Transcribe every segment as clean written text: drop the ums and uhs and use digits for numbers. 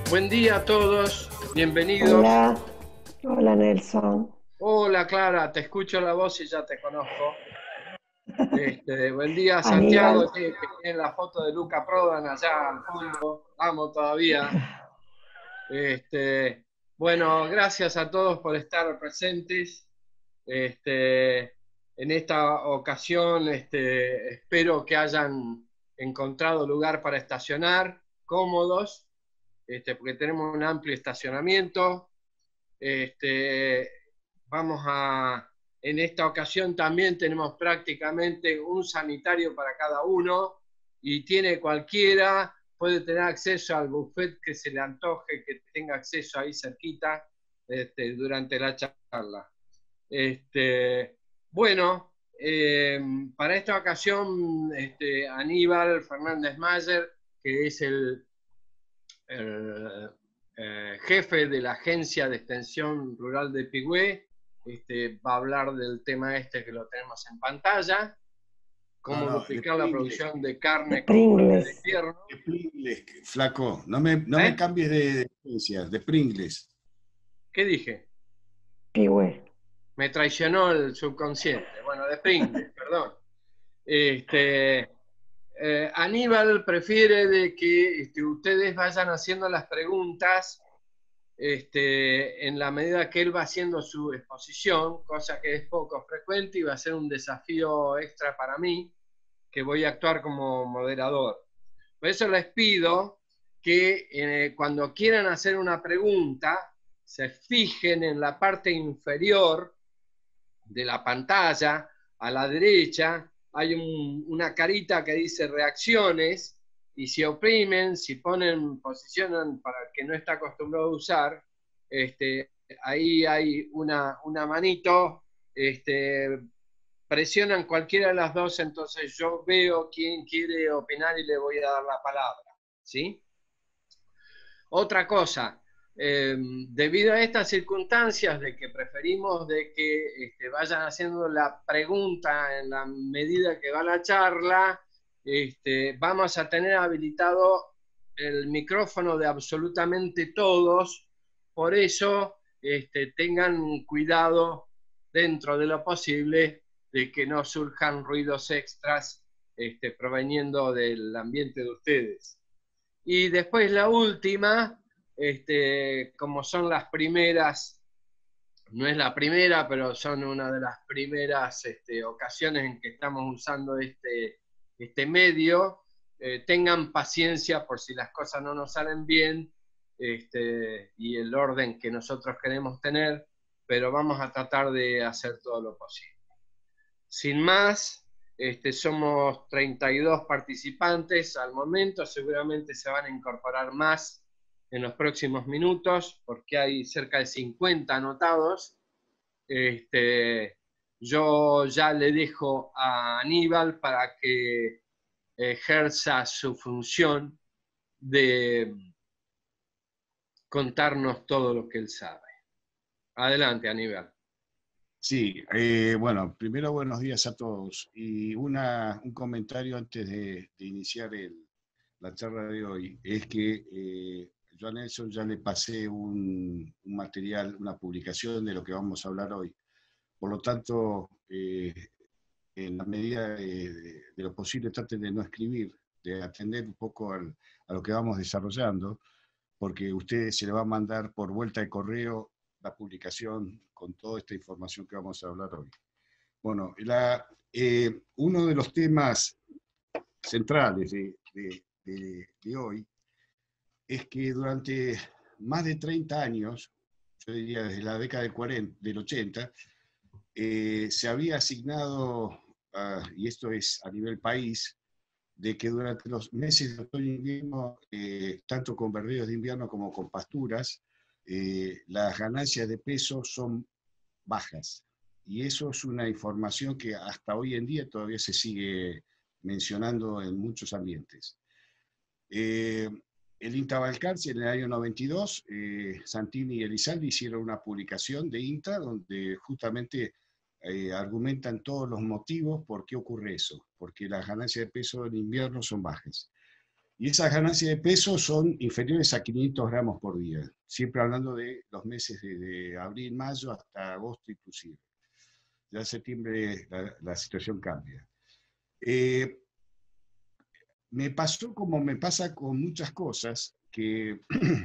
Buen día a todos, bienvenidos. Hola, hola Nelson. Hola Clara, te escucho la voz y ya te conozco. Buen día Aníbal, Santiago, que tiene la foto de Luca Prodan allá al fondo, vamos todavía. Bueno, gracias a todos por estar presentes. En esta ocasión, espero que hayan encontrado lugar para estacionar cómodos, porque tenemos un amplio estacionamiento. Este, vamos a, en esta ocasión también tenemos prácticamente un sanitario para cada uno y tiene cualquiera, puede tener acceso al buffet que se le antoje, que tenga acceso ahí cerquita durante la charla. Bueno, para esta ocasión, Aníbal Fernández Mayer, que es el jefe de la Agencia de Extensión Rural de Pigüé, va a hablar del tema que lo tenemos en pantalla, No, cómo no, de duplicar la Pringles, producción de de carne con corte de Pringles, invierno. de Pringles, flaco. No me ¿Eh? cambies de agencia, de Pringles. ¿Qué dije? Pigüé. Me traicionó el subconsciente. Bueno, de Pringles, perdón. Este, Aníbal prefiere de que ustedes vayan haciendo las preguntas en la medida que él va haciendo su exposición, cosa que es poco frecuente y va a ser un desafío extra para mí, que voy a actuar como moderador. Por eso les pido que cuando quieran hacer una pregunta, se fijen en la parte inferior de la pantalla, a la derecha, hay una carita que dice reacciones, y si oprimen, si ponen, posicionan para el que no está acostumbrado a usar, ahí hay una manito, presionan cualquiera de las dos, entonces yo veo quién quiere opinar y le voy a dar la palabra, ¿sí? Otra cosa, debido a estas circunstancias de que preferimos de que vayan haciendo la pregunta en la medida que va la charla, vamos a tener habilitado el micrófono de absolutamente todos, por eso tengan cuidado dentro de lo posible de que no surjan ruidos extras proveniendo del ambiente de ustedes. Y después la última, como son las primeras, no es la primera, pero son una de las primeras ocasiones en que estamos usando este medio, tengan paciencia por si las cosas no nos salen bien y el orden que nosotros queremos tener, pero vamos a tratar de hacer todo lo posible. Sin más, somos 32 participantes al momento, seguramente se van a incorporar más en los próximos minutos, porque hay cerca de 50 anotados. Yo ya le dejo a Aníbal para que ejerza su función de contarnos todo lo que él sabe. Adelante, Aníbal. Sí, bueno, primero buenos días a todos. Y un comentario antes de iniciar la charla de hoy, es que yo a Nelson ya le pasé un material, una publicación de lo que vamos a hablar hoy. Por lo tanto, en la medida de lo posible traten de no escribir, de atender un poco a lo que vamos desarrollando, porque usted se le va a mandar por vuelta de correo la publicación con toda esta información que vamos a hablar hoy. Bueno, uno de los temas centrales de hoy es que durante más de 30 años, yo diría desde la década del 80, se había asignado, y esto es a nivel país, de que durante los meses de otoño e invierno, tanto con verdeos de invierno como con pasturas, las ganancias de peso son bajas. Y eso es una información que hasta hoy en día todavía se sigue mencionando en muchos ambientes. El INTA Balcarce en el año 92, Santini y Elizalde hicieron una publicación de INTA donde justamente argumentan todos los motivos por qué ocurre eso, porque las ganancias de peso en invierno son bajas. Y esas ganancias de peso son inferiores a 500 gramos por día, siempre hablando de los meses de abril, mayo hasta agosto inclusive. Ya en septiembre la situación cambia. Me pasó como me pasa con muchas cosas, que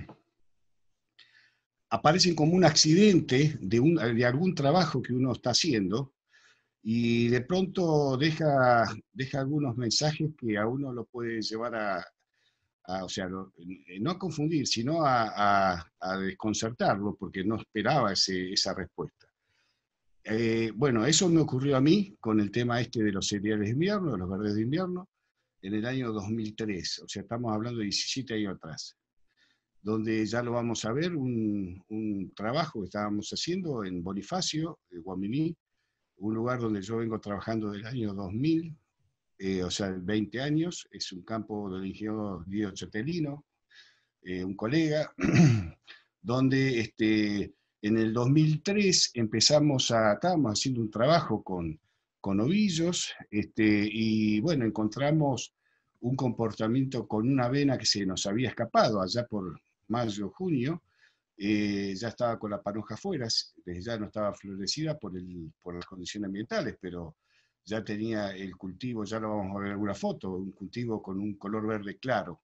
aparecen como un accidente de algún trabajo que uno está haciendo, y de pronto deja algunos mensajes que a uno lo puede llevar o sea, no a confundir, sino a desconcertarlo, porque no esperaba esa respuesta. Bueno, eso me ocurrió a mí con el tema este de los cereales de invierno, de los verdes de invierno, en el año 2003, o sea, estamos hablando de 17 años atrás, donde ya lo vamos a ver, un trabajo que estábamos haciendo en Bonifacio, de Guaminí, un lugar donde yo vengo trabajando del año 2000, o sea, 20 años, es un campo del ingeniero Guido Chetelino, un colega, donde en el 2003 estábamos haciendo un trabajo con ovillos, y bueno, encontramos un comportamiento con una avena que se nos había escapado allá por mayo, junio, ya estaba con la panoja afuera, ya no estaba florecida por las condiciones ambientales, pero ya tenía el cultivo, ya lo vamos a ver en alguna foto, un cultivo con un color verde claro.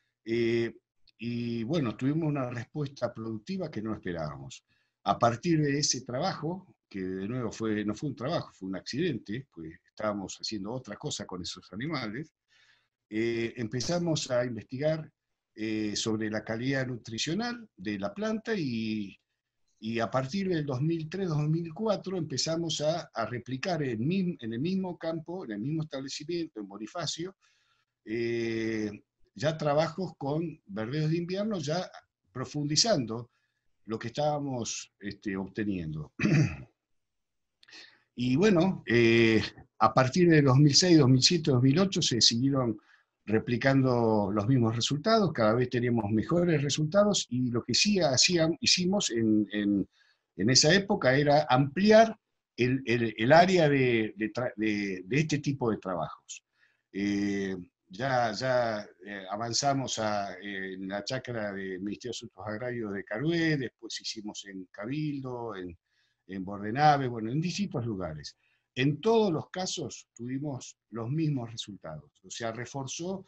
Y bueno, tuvimos una respuesta productiva que no esperábamos. A partir de ese trabajo, que de nuevo no fue un trabajo, fue un accidente, pues estábamos haciendo otra cosa con esos animales, empezamos a investigar sobre la calidad nutricional de la planta, y a partir del 2003-2004 empezamos a replicar en el mismo campo, en el mismo establecimiento, en Bonifacio, eh, ya trabajos con verdeos de invierno, ya profundizando lo que estábamos obteniendo. Y bueno, a partir de 2006, 2007, 2008 se siguieron replicando los mismos resultados, cada vez teníamos mejores resultados, y lo que sí hicimos en esa época era ampliar el área de este tipo de trabajos. Ya avanzamos en la chacra del Ministerio de Asuntos Agrarios de Carué, después hicimos en Cabildo, en Bordenave, bueno, en distintos lugares. En todos los casos tuvimos los mismos resultados, o sea, reforzó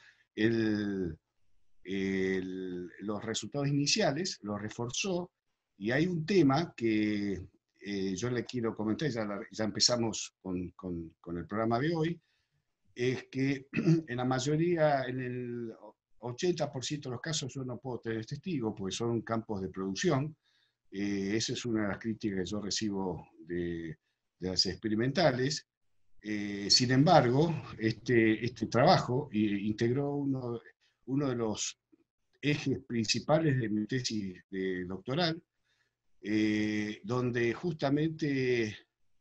los resultados iniciales, los reforzó, y hay un tema que yo le quiero comentar, ya empezamos con el programa de hoy, es que en la mayoría, en el 80% de los casos yo no puedo tener testigo, porque son campos de producción. Esa es una de las críticas que yo recibo de las experimentales. Sin embargo, este trabajo integró uno de los ejes principales de mi tesis de doctoral, donde justamente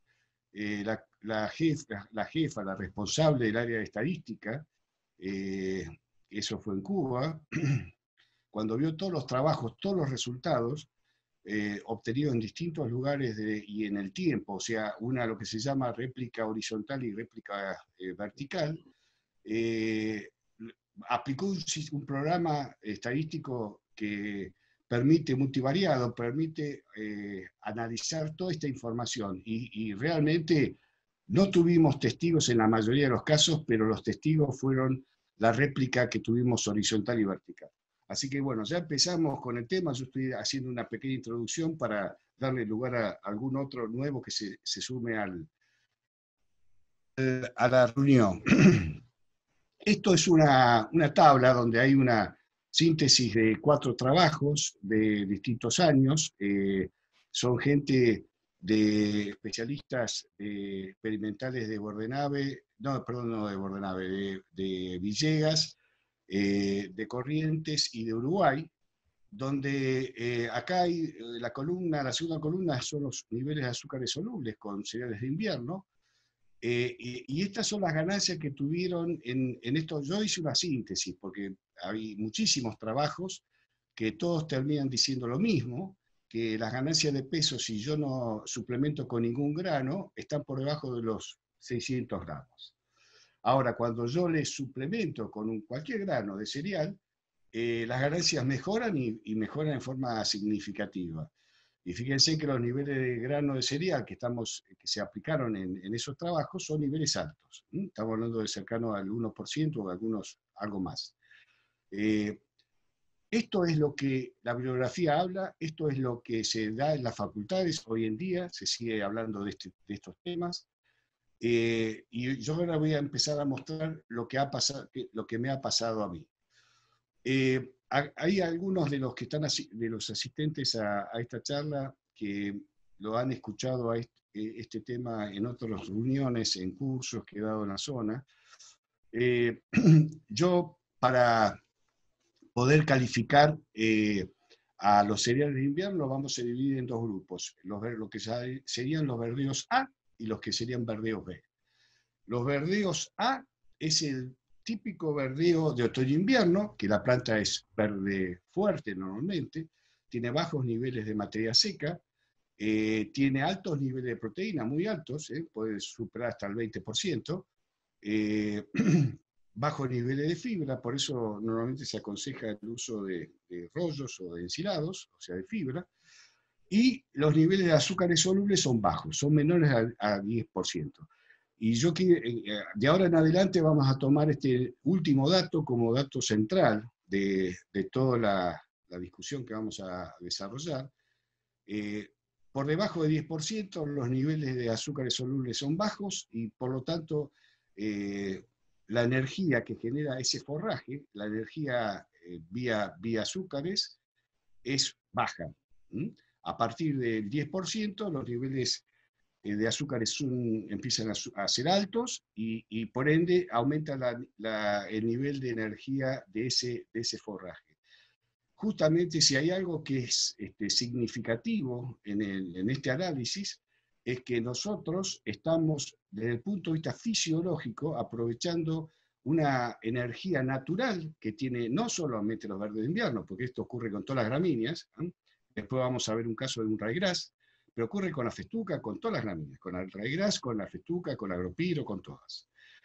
la jefa, la responsable del área de estadística, eh, eso fue en Cuba, cuando vio todos los trabajos, todos los resultados obtenidos en distintos lugares y en el tiempo, o sea, lo que se llama réplica horizontal y réplica vertical, eh, aplicó un programa estadístico que permite multivariado, permite analizar toda esta información, y realmente no tuvimos testigos en la mayoría de los casos, pero los testigos fueron la réplica que tuvimos horizontal y vertical. Así que bueno, ya empezamos con el tema. Yo estoy haciendo una pequeña introducción para darle lugar a algún otro nuevo que se sume a la reunión. Esto es una tabla donde hay una síntesis de 4 trabajos de distintos años. Son gente especialistas experimentales de Bordenave, no, perdón, no de Bordenave, de Villegas, de Corrientes y de Uruguay, donde acá hay la segunda columna son los niveles de azúcares solubles con cereales de invierno, y estas son las ganancias que tuvieron en esto. Yo hice una síntesis, porque hay muchísimos trabajos que todos terminan diciendo lo mismo, que las ganancias de peso, si yo no suplemento con ningún grano, están por debajo de los 600 gramos. Ahora, cuando yo le suplemento con cualquier grano de cereal, las ganancias mejoran y mejoran en forma significativa. Y fíjense que los niveles de grano de cereal que se aplicaron en esos trabajos son niveles altos. Estamos hablando de cercano al 1% o algunos algo más. Esto es lo que la bibliografía habla, esto es lo que se da en las facultades hoy en día, se sigue hablando de estos temas. Y yo ahora voy a empezar a mostrar lo que me ha pasado a mí. Hay algunos de los que están de los asistentes a esta charla que lo han escuchado a este tema en otras reuniones, en cursos que he dado en la zona. Yo, para poder calificar a los cereales de invierno, vamos a dividir en dos grupos, lo que serían los verdeos A y los que serían verdeos B. Los verdeos A es el típico verdeo de otoño-invierno, que la planta es verde fuerte normalmente, tiene bajos niveles de materia seca, tiene altos niveles de proteína, muy altos, puede superar hasta el 20%, bajos niveles de fibra, por eso normalmente se aconseja el uso de rollos o de ensilados, o sea, de fibra, y los niveles de azúcares solubles son bajos, son menores a 10%. Y yo de ahora en adelante vamos a tomar este último dato como dato central de toda la discusión que vamos a desarrollar. Por debajo de 10% los niveles de azúcares solubles son bajos y por lo tanto la energía que genera ese forraje, la energía vía azúcares, es baja. A partir del 10% los niveles de azúcares empiezan a ser altos y por ende aumenta el nivel de energía de ese forraje. Justamente si hay algo que es significativo en este análisis, es que nosotros estamos, desde el punto de vista fisiológico, aprovechando una energía natural que tiene no solamente los verdes de invierno, porque esto ocurre con todas las gramíneas, después vamos a ver un caso de un ryegrass, pero ocurre con la festuca, con todas las gramíneas, con el ryegrass, con la festuca, con la agropiro, con todas.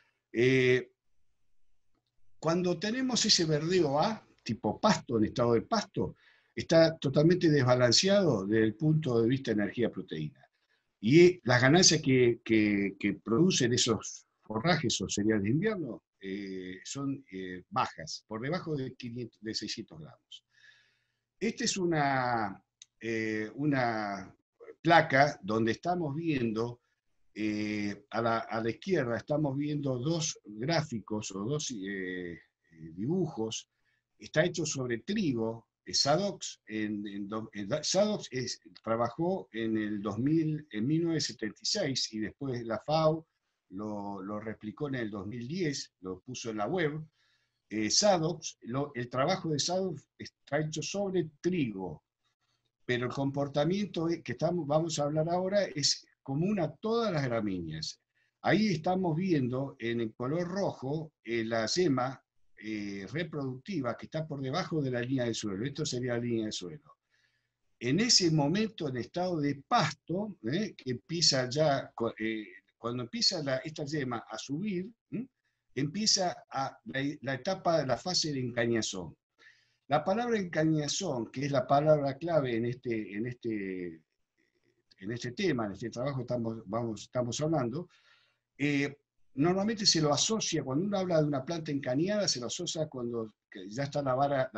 Cuando tenemos ese verdeo A, tipo pasto, en estado de pasto, está totalmente desbalanceado desde el punto de vista de energía-proteína. Y las ganancias que producen esos forrajes o cereales de invierno son bajas, por debajo de 600 gramos. Esta es una placa donde estamos viendo, a la izquierda estamos viendo dos gráficos o dos dibujos. Está hecho sobre trigo. Sadox trabajó en 1976 y después la FAO lo replicó en el 2010, lo puso en la web. Sadox, el trabajo de Sadox está hecho sobre trigo, pero el comportamiento que vamos a hablar ahora es común a todas las gramíneas. Ahí estamos viendo en el color rojo la yema reproductiva que está por debajo de la línea del suelo. Esto sería la línea del suelo. En ese momento, en estado de pasto, que empieza ya, cuando empieza esta yema a subir, empieza la etapa de la fase de encañazón. La palabra encañazón, que es la palabra clave en este tema, en este trabajo estamos hablando, normalmente se lo asocia, cuando uno habla de una planta encañada, se lo asocia cuando ya está la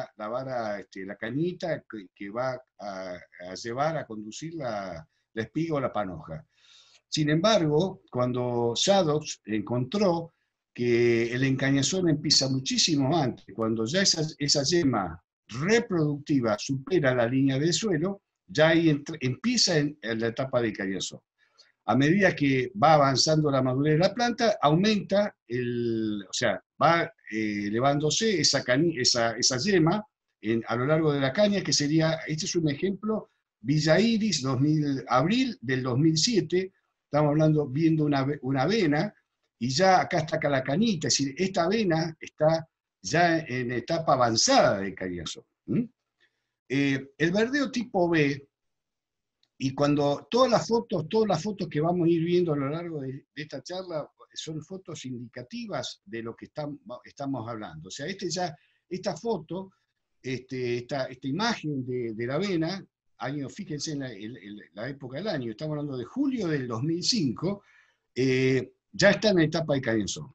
cañita que va a llevar, a conducir la espiga o la panoja. Sin embargo, cuando Sadox encontró que el encañazón empieza muchísimo antes, cuando ya esa yema reproductiva supera la línea del suelo, ya ahí empieza en la etapa de encañazón. A medida que va avanzando la madurez de la planta, aumenta, o sea, va elevándose esa yema a lo largo de la caña, que sería, este es un ejemplo, Villa Iris, abril del 2007, estamos viendo una avena, y ya acá está la cañita, es decir, esta avena está ya en etapa avanzada de encañazón. El verdeo tipo B, y cuando todas las fotos que vamos a ir viendo a lo largo de esta charla, son fotos indicativas de lo que estamos hablando. O sea, esta foto, esta imagen de la avena, fíjense en la época del año, estamos hablando de julio del 2005, ya está en la etapa de cayenzón.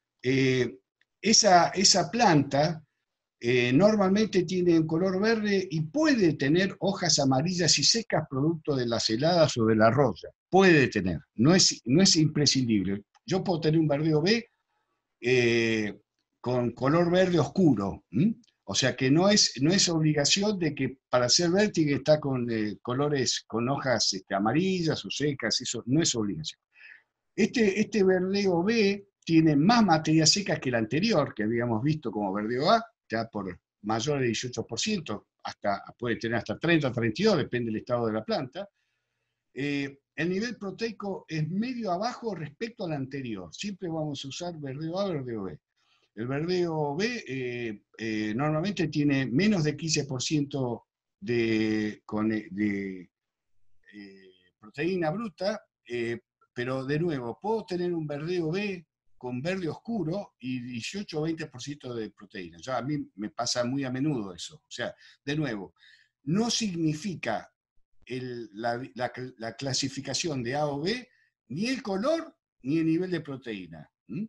Esa planta normalmente tiene un color verde y puede tener hojas amarillas y secas producto de las heladas o de la roya. Puede tener, no es imprescindible. Yo puedo tener un verdeo B con color verde oscuro. O sea que no es obligación de que para ser verde tiene que estar con colores, con hojas amarillas o secas, eso no es obligación. Este verdeo B tiene más materia seca que el anterior, que habíamos visto como verdeo A, ya por mayor de 18%, puede tener hasta 30, 32, depende del estado de la planta. El nivel proteico es medio abajo respecto al anterior. Siempre vamos a usar verdeo A, verdeo B. El verdeo B normalmente tiene menos de 15% de proteína bruta, pero de nuevo, puedo tener un verdeo B con verde oscuro y 18 o 20% de proteína. Ya a mí me pasa muy a menudo eso. O sea, de nuevo, no significa la clasificación de A o B ni el color ni el nivel de proteína.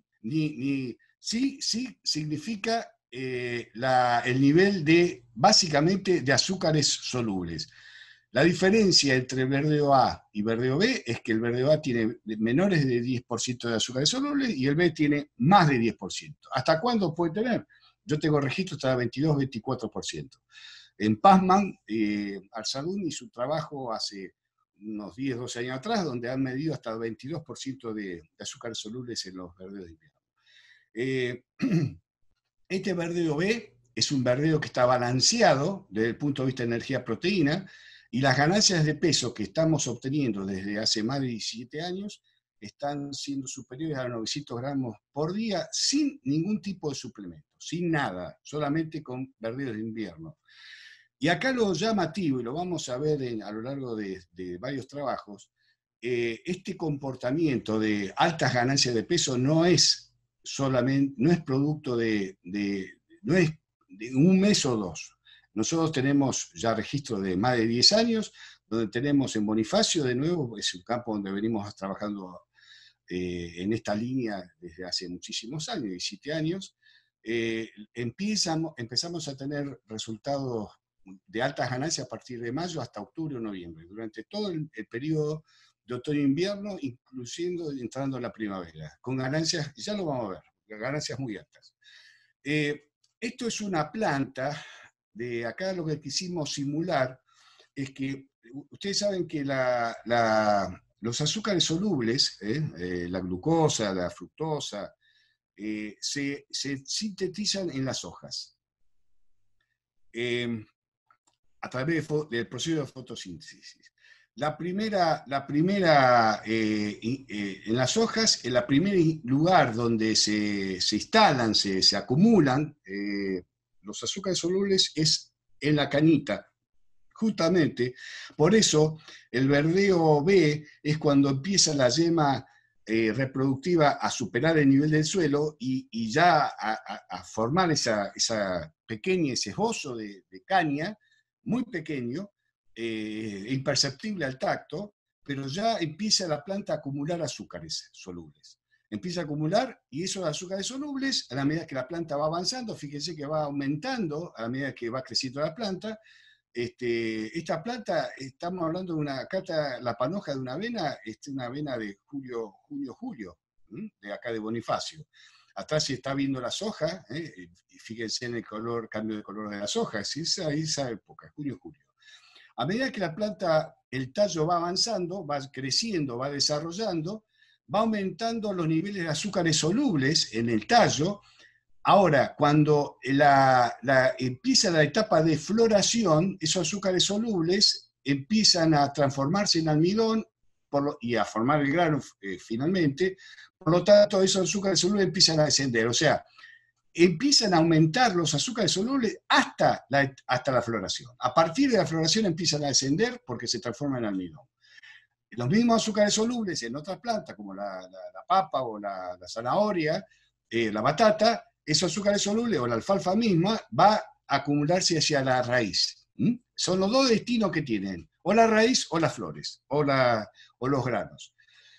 Sí significa el nivel básicamente de azúcares solubles. La diferencia entre el verdeo A y verdeo B es que el verdeo A tiene menores de 10% de azúcares solubles y el B tiene más de 10%. ¿Hasta cuándo puede tener? Yo tengo registro hasta 22-24%. En Passmann, Arzadun hizo un trabajo hace unos 10, 12 años atrás, donde han medido hasta 22% de azúcares solubles en los verdeos de invierno. Este verdeo B es un verdeo que está balanceado desde el punto de vista de energía-proteína, y las ganancias de peso que estamos obteniendo desde hace más de 17 años están siendo superiores a 900 gramos por día sin ningún tipo de suplemento, sin nada, solamente con verdeos de invierno. Y acá lo llamativo, y lo vamos a ver a lo largo de varios trabajos, este comportamiento de altas ganancias de peso no es producto no es de un mes o dos. Nosotros tenemos ya registro de más de 10 años, donde tenemos en Bonifacio, de nuevo, es un campo donde venimos trabajando en esta línea desde hace muchísimos años, 17 años, empezamos a tener resultados de altas ganancias a partir de mayo hasta octubre o noviembre, durante todo el periodo de otoño-invierno, incluyendo entrando en la primavera, con ganancias, ya lo vamos a ver, ganancias muy altas. Esto es una planta, de acá lo que quisimos simular es que, ustedes saben que los azúcares solubles, la glucosa, la fructosa, se sintetizan en las hojas a través del proceso de fotosíntesis. En las hojas, el primer lugar donde se instalan, se acumulan los azúcares solubles es en la cañita. Justamente, por eso el verdeo B es cuando empieza la yema reproductiva a superar el nivel del suelo y ya a formar ese esbozo de caña, muy pequeño, imperceptible al tacto, pero ya empieza la planta a acumular azúcares solubles. Empieza a acumular, y esos azúcares solubles, a la medida que la planta va avanzando, fíjense que va aumentando a medida que va creciendo la planta. Esta planta, estamos hablando de la panoja de una avena, una avena de julio, de acá de Bonifacio. Atrás se está viendo las hojas, y fíjense en el cambio de color de las hojas, esa época, junio, julio. A medida que la planta, el tallo va avanzando, va creciendo, va desarrollando, va aumentando los niveles de azúcares solubles en el tallo. Ahora, cuando empieza la etapa de floración, esos azúcares solubles empiezan a transformarse en almidón y a formar el grano finalmente. Por lo tanto, esos azúcares solubles empiezan a descender. O sea, empiezan a aumentar los azúcares solubles hasta la floración. A partir de la floración empiezan a descender porque se transforman en almidón. los mismos azúcares solubles en otras plantas, como la papa o la zanahoria, la batata, esos azúcares solubles o la alfalfa misma va a acumularse hacia la raíz. Son los dos destinos que tienen, o la raíz o las flores, o los granos.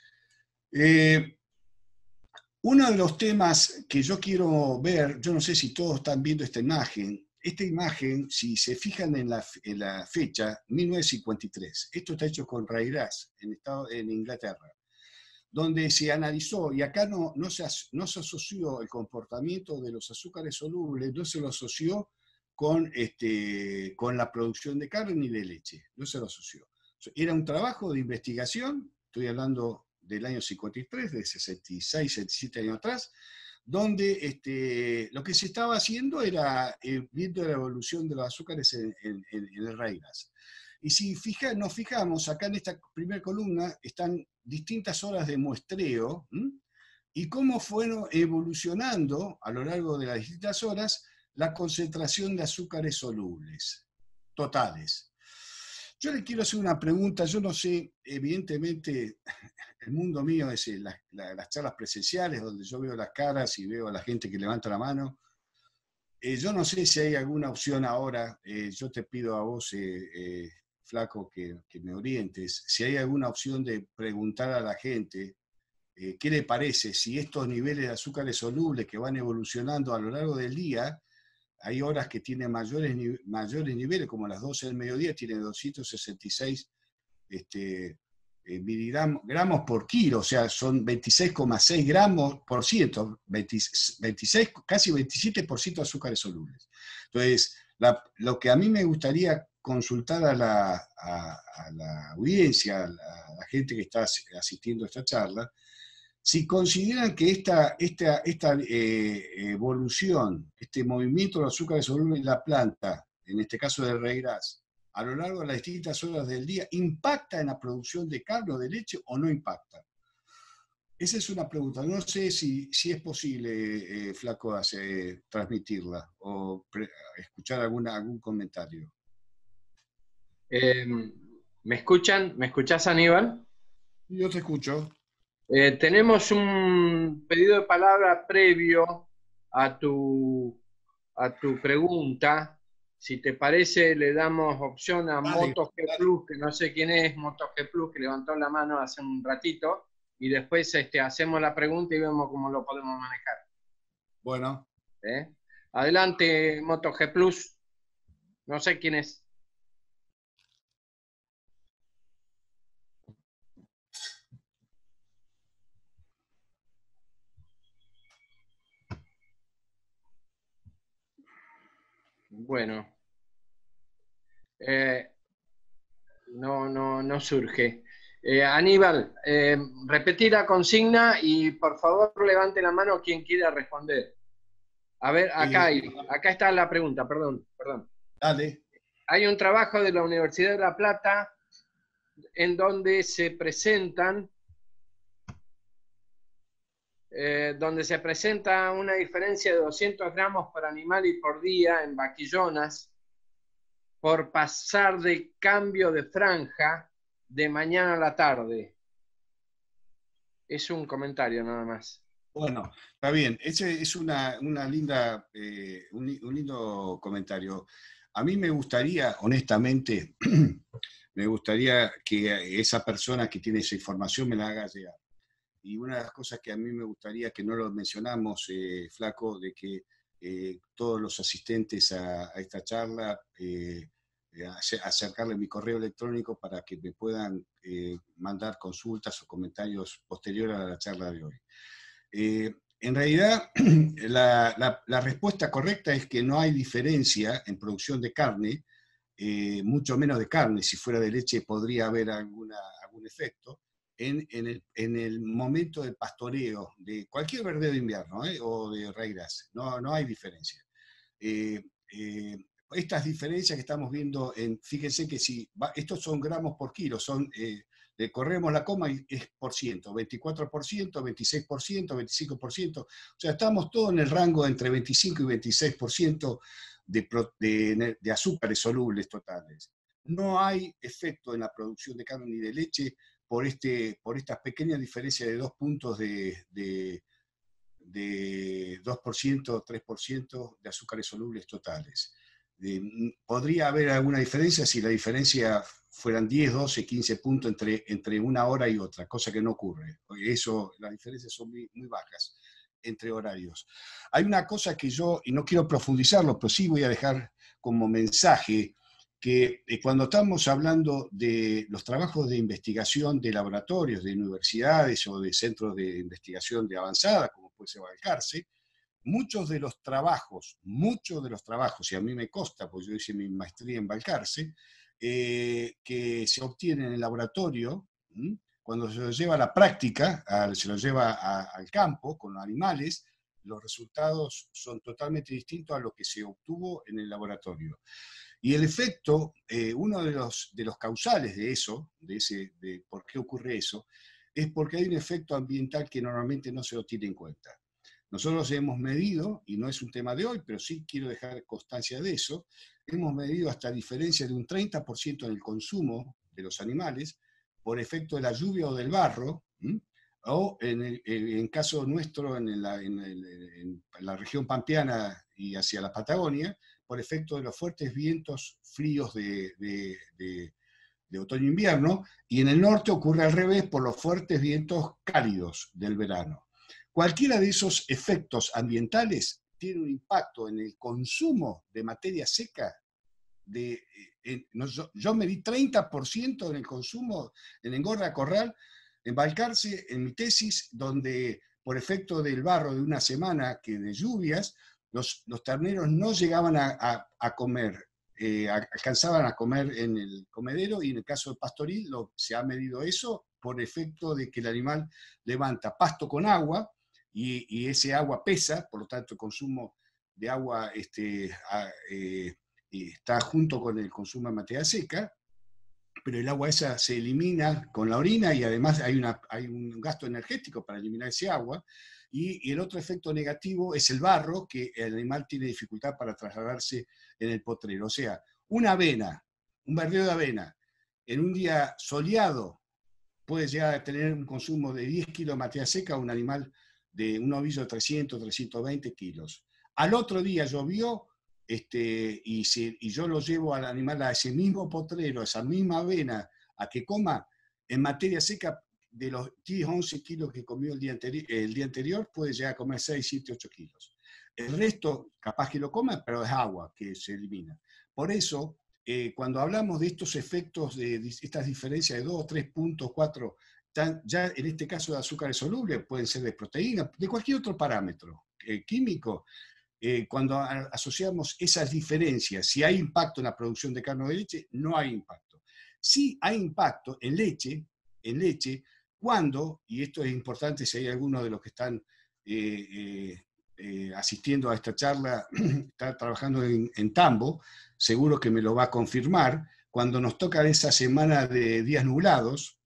Uno de los temas que yo quiero ver, yo no sé si todos están viendo esta imagen, si se fijan en la fecha, 1953, esto está hecho con Raigras en Inglaterra, donde se analizó, y acá no se asoció el comportamiento de los azúcares solubles, no se lo asoció con la producción de carne ni de leche, no se lo asoció. Era un trabajo de investigación, estoy hablando del año 53, de 66, 67 años atrás, donde lo que se estaba haciendo era viendo la evolución de los azúcares en el Raigras. Y si nos fijamos, acá en esta primera columna están distintas horas de muestreo y cómo fueron evolucionando a lo largo de las distintas horas la concentración de azúcares solubles, totales. Yo le quiero hacer una pregunta, yo no sé, evidentemente, el mundo mío es las charlas presenciales, donde yo veo las caras y veo a la gente que levanta la mano. Yo no sé si hay alguna opción ahora, yo te pido a vos, Flaco, que me orientes, si hay alguna opción de preguntar a la gente qué le parece, si estos niveles de azúcares solubles que van evolucionando a lo largo del día, hay horas que tienen mayores niveles, como las 12 del mediodía, tienen 266 miligramos por kilo, o sea, son 26,6 gramos por ciento, 26, casi 27% de azúcares solubles. Entonces, lo que a mí me gustaría consultar a la audiencia, a la gente que está asistiendo a esta charla, si consideran que esta evolución, este movimiento de los azúcares solubles en la planta, en este caso del Raigras, a lo largo de las distintas horas del día, ¿impacta en la producción de carne o de leche o no impacta? Esa es una pregunta. No sé si es posible, Flaco, transmitirla o escuchar algún comentario. ¿Me escuchan? ¿Me escuchás, Aníbal? Yo te escucho. Tenemos un pedido de palabra previo a tu pregunta. Si te parece, le damos opción a MotoG Plus, que no sé quién es MotoG Plus, que levantó la mano hace un ratito, y después hacemos la pregunta y vemos cómo lo podemos manejar. Bueno. Adelante, MotoG Plus. No sé quién es. Bueno. No surge. Aníbal, repetí la consigna y por favor levante la mano quien quiera responder. A ver, acá está la pregunta, perdón. Dale. Hay un trabajo de la Universidad de La Plata en donde se presentan una diferencia de 200 gramos por animal y por día en vaquillonas por pasar de cambio de franja de mañana a la tarde. Es un comentario nada más. Bueno, está bien. Ese es un lindo comentario. A mí me gustaría, honestamente, me gustaría que esa persona que tiene esa información me la haga llegar. Y una de las cosas que a mí me gustaría, que no lo mencionamos, Flaco, de que todos los asistentes a esta charla, acercarle mi correo electrónico para que me puedan mandar consultas o comentarios posteriores a la charla de hoy. En realidad, la respuesta correcta es que no hay diferencia en producción de carne, mucho menos de carne. Si fuera de leche podría haber algún efecto en el momento del pastoreo de cualquier verdeo de invierno o de Raigras. No hay diferencia. Estas diferencias que estamos viendo, fíjense que estos son gramos por kilo, le corremos la coma y es por ciento, 24%, 26%, 25%, o sea, estamos todos en el rango entre 25 y 26% de azúcares solubles totales. No hay efecto en la producción de carne ni de leche por estas pequeñas diferencias de 2 puntos de 2%, 3% de azúcares solubles totales. Podría haber alguna diferencia si la diferencia fueran 10, 12, 15 puntos entre una hora y otra, cosa que no ocurre. Las diferencias son muy, muy bajas entre horarios. Hay una cosa que yo, y no quiero profundizarlo, pero sí voy a dejar como mensaje, que cuando estamos hablando de los trabajos de investigación de laboratorios, de universidades o de centros de investigación de avanzada, como puede ser Balcarce, muchos de los trabajos, y a mí me consta, porque yo hice mi maestría en Balcarce, que se obtienen en el laboratorio, cuando se lo lleva a la práctica, se lo lleva al campo con los animales, los resultados son totalmente distintos a lo que se obtuvo en el laboratorio. Y el efecto, uno de los causales de eso, de por qué ocurre eso, es porque hay un efecto ambiental que normalmente no se lo tiene en cuenta. Nosotros hemos medido, y no es un tema de hoy, pero sí quiero dejar constancia de eso, hemos medido hasta diferencia de un 30% en el consumo de los animales por efecto de la lluvia o del barro, o en caso nuestro, en la región pampeana y hacia la Patagonia, por efecto de los fuertes vientos fríos de otoño-invierno, y en el norte ocurre al revés por los fuertes vientos cálidos del verano. Cualquiera de esos efectos ambientales tiene un impacto en el consumo de materia seca. Yo medí 30% en el consumo en engorda corral, en Balcarce, en mi tesis, donde por efecto del barro de una semana que de lluvias, los terneros no llegaban a comer, alcanzaban a comer en el comedero, y en el caso del pastoril se ha medido eso por efecto de que el animal levanta pasto con agua, y ese agua pesa, por lo tanto el consumo de agua está junto con el consumo de materia seca, pero el agua esa se elimina con la orina, y además hay un gasto energético para eliminar ese agua. Y el otro efecto negativo es el barro, que el animal tiene dificultad para trasladarse en el potrero. O sea, una avena, un verdeo de avena, en un día soleado, puede llegar a tener un consumo de 10 kilos de materia seca, un animal de un ovillo de 300, 320 kilos. Al otro día llovió, y yo lo llevo al animal a ese mismo potrero, a esa misma avena, a que coma, en materia seca, de los 10, 11 kilos que comió el día anterior, puede llegar a comer 6, 7, 8 kilos. El resto, capaz que lo coma, pero es agua que se elimina. Por eso, cuando hablamos de estos efectos, de estas diferencias de 2, 3 puntos, 4, ya en este caso de azúcares solubles, pueden ser de proteína, de cualquier otro parámetro químico, cuando asociamos esas diferencias, si hay impacto en la producción de carne o de leche, no hay impacto. Sí hay impacto en leche, cuando, y esto es importante si hay alguno de los que están asistiendo a esta charla, está trabajando en Tambo, seguro que me lo va a confirmar, cuando nos toca esa semana de días nublados,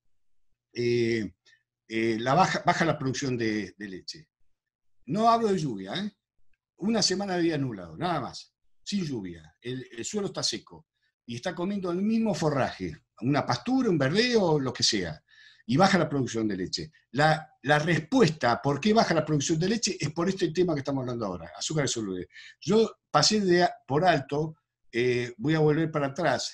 baja la producción de leche. No hablo de lluvia, una semana de días nublados, nada más, sin lluvia, el suelo está seco, y está comiendo el mismo forraje, una pastura, un verdeo, lo que sea, y baja la producción de leche. La respuesta a por qué baja la producción de leche es por este tema que estamos hablando ahora, azúcares solubles. Yo pasé por alto, voy a volver para atrás,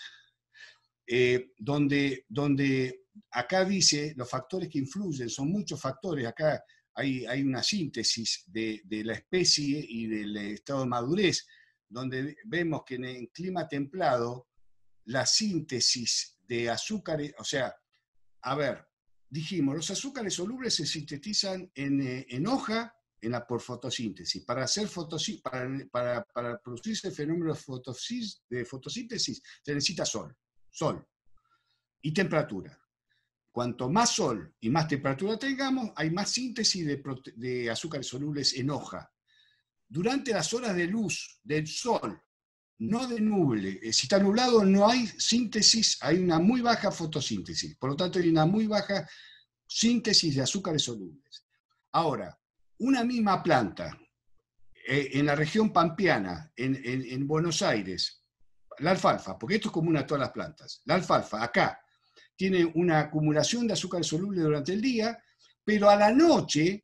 donde acá dice los factores que influyen, son muchos factores, acá hay una síntesis de la especie y del estado de madurez, donde vemos que en el clima templado la síntesis de azúcares, o sea, a ver, dijimos, los azúcares solubles se sintetizan en hoja por fotosíntesis. Para producirse el fenómeno de fotosíntesis se necesita sol y temperatura. Cuanto más sol y más temperatura tengamos, hay más síntesis de azúcares solubles en hoja. Durante las horas de luz del sol, no de nube, si está nublado no hay síntesis, hay una muy baja fotosíntesis, por lo tanto hay una muy baja síntesis de azúcares solubles. Ahora, una misma planta, en la región pampeana, en Buenos Aires, la alfalfa, porque esto es común a todas las plantas, la alfalfa acá, tiene una acumulación de azúcar soluble durante el día, pero a la noche,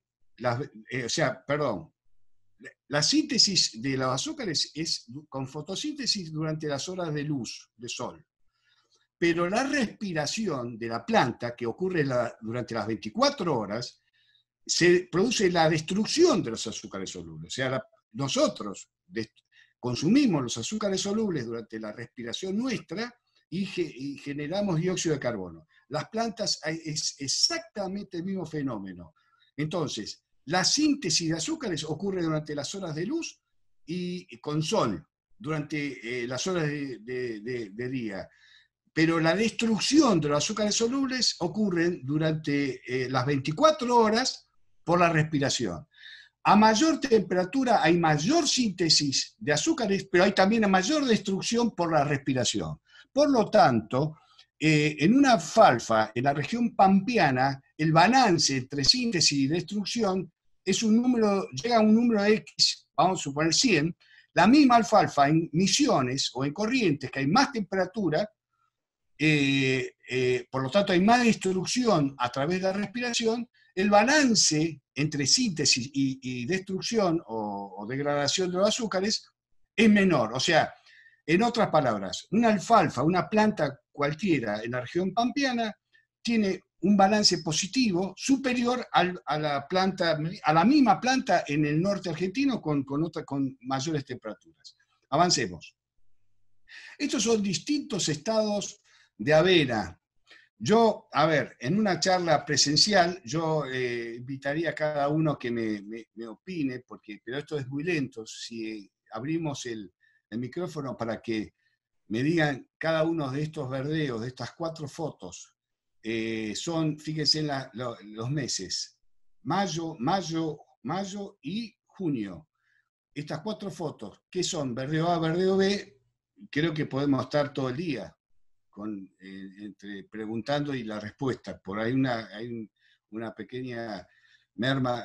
la síntesis de los azúcares es con fotosíntesis durante las horas de luz, de sol. Pero la respiración de la planta, que ocurre durante las 24 horas, se produce la destrucción de los azúcares solubles. O sea, nosotros consumimos los azúcares solubles durante la respiración nuestra y generamos dióxido de carbono. Las plantas es exactamente el mismo fenómeno. Entonces, la síntesis de azúcares ocurre durante las horas de luz y con sol, durante las horas de día. Pero la destrucción de los azúcares solubles ocurre durante las 24 horas por la respiración. A mayor temperatura hay mayor síntesis de azúcares, pero hay también mayor destrucción por la respiración. Por lo tanto, en una alfalfa, en la región pampeana, el balance entre síntesis y destrucción es un número, llega a un número X, vamos a suponer 100. La misma alfalfa en Misiones o en Corrientes, que hay más temperatura, por lo tanto hay más destrucción a través de la respiración, el balance entre síntesis y destrucción o degradación de los azúcares es menor. O sea, en otras palabras, una alfalfa, una planta cualquiera en la región pampeana, tiene un balance positivo superior a la misma planta en el norte argentino con mayores temperaturas. Avancemos. Estos son distintos estados de avena. Yo, en una charla presencial, yo invitaría a cada uno que me opine, pero esto es muy lento. Si abrimos el micrófono para que me digan cada uno de estos verdeos, de estas 4 fotos, fíjense en los meses, mayo y junio. Estas 4 fotos, ¿qué son? Verdeo A, verdeo B, creo que podemos estar todo el día entre preguntando y la respuesta. Por ahí hay una pequeña merma,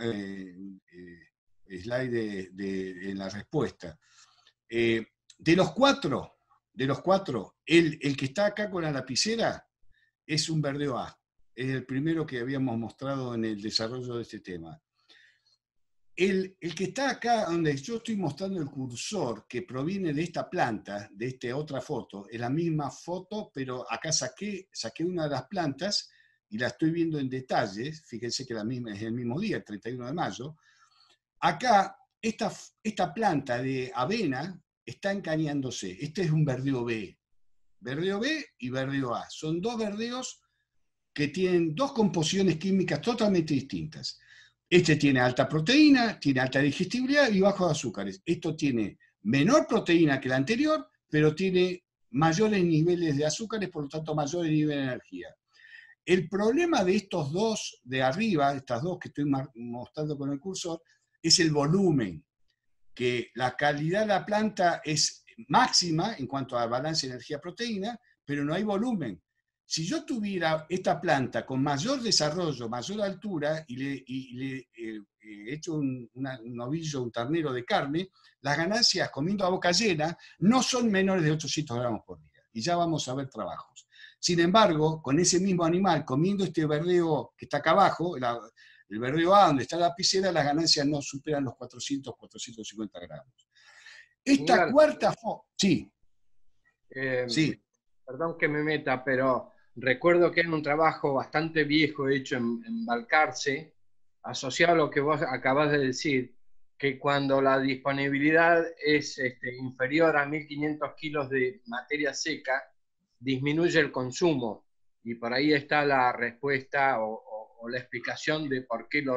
slide en la respuesta. De los cuatro, el que está acá con la lapicera es un verdeo A. Es el primero que habíamos mostrado en el desarrollo de este tema. El que está acá, donde yo estoy mostrando el cursor, que proviene de esta planta, de esta otra foto, es la misma foto, pero acá saqué una de las plantas y la estoy viendo en detalle. Fíjense que es el mismo día, el 31 de mayo. Acá, esta planta de avena está encañándose. Este es un verdeo B. Verdeo B y verdeo A. Son 2 verdeos que tienen 2 composiciones químicas totalmente distintas. Este tiene alta proteína, tiene alta digestibilidad y bajos azúcares. Esto tiene menor proteína que el anterior, pero tiene mayores niveles de azúcares, por lo tanto mayores niveles de energía. El problema de estos 2 de arriba, estas 2 que estoy mostrando con el cursor, es el volumen, que la calidad de la planta es máxima en cuanto a balance energía-proteína, pero no hay volumen. Si yo tuviera esta planta con mayor desarrollo, mayor altura, y le echo un novillo, un ternero de carne, las ganancias comiendo a boca llena no son menores de 800 gramos por día. Y ya vamos a ver trabajos. Sin embargo, con ese mismo animal, comiendo este verdeo que está acá abajo, el verdeo A, donde está la lapicera, las ganancias no superan los 400, 450 gramos. Esta cuarta foto, sí. Sí. Perdón que me meta, pero recuerdo que era un trabajo bastante viejo hecho en Balcarce, asociado a lo que vos acabás de decir, que cuando la disponibilidad es inferior a 1.500 kilos de materia seca, disminuye el consumo. Y por ahí está la respuesta o la explicación de por qué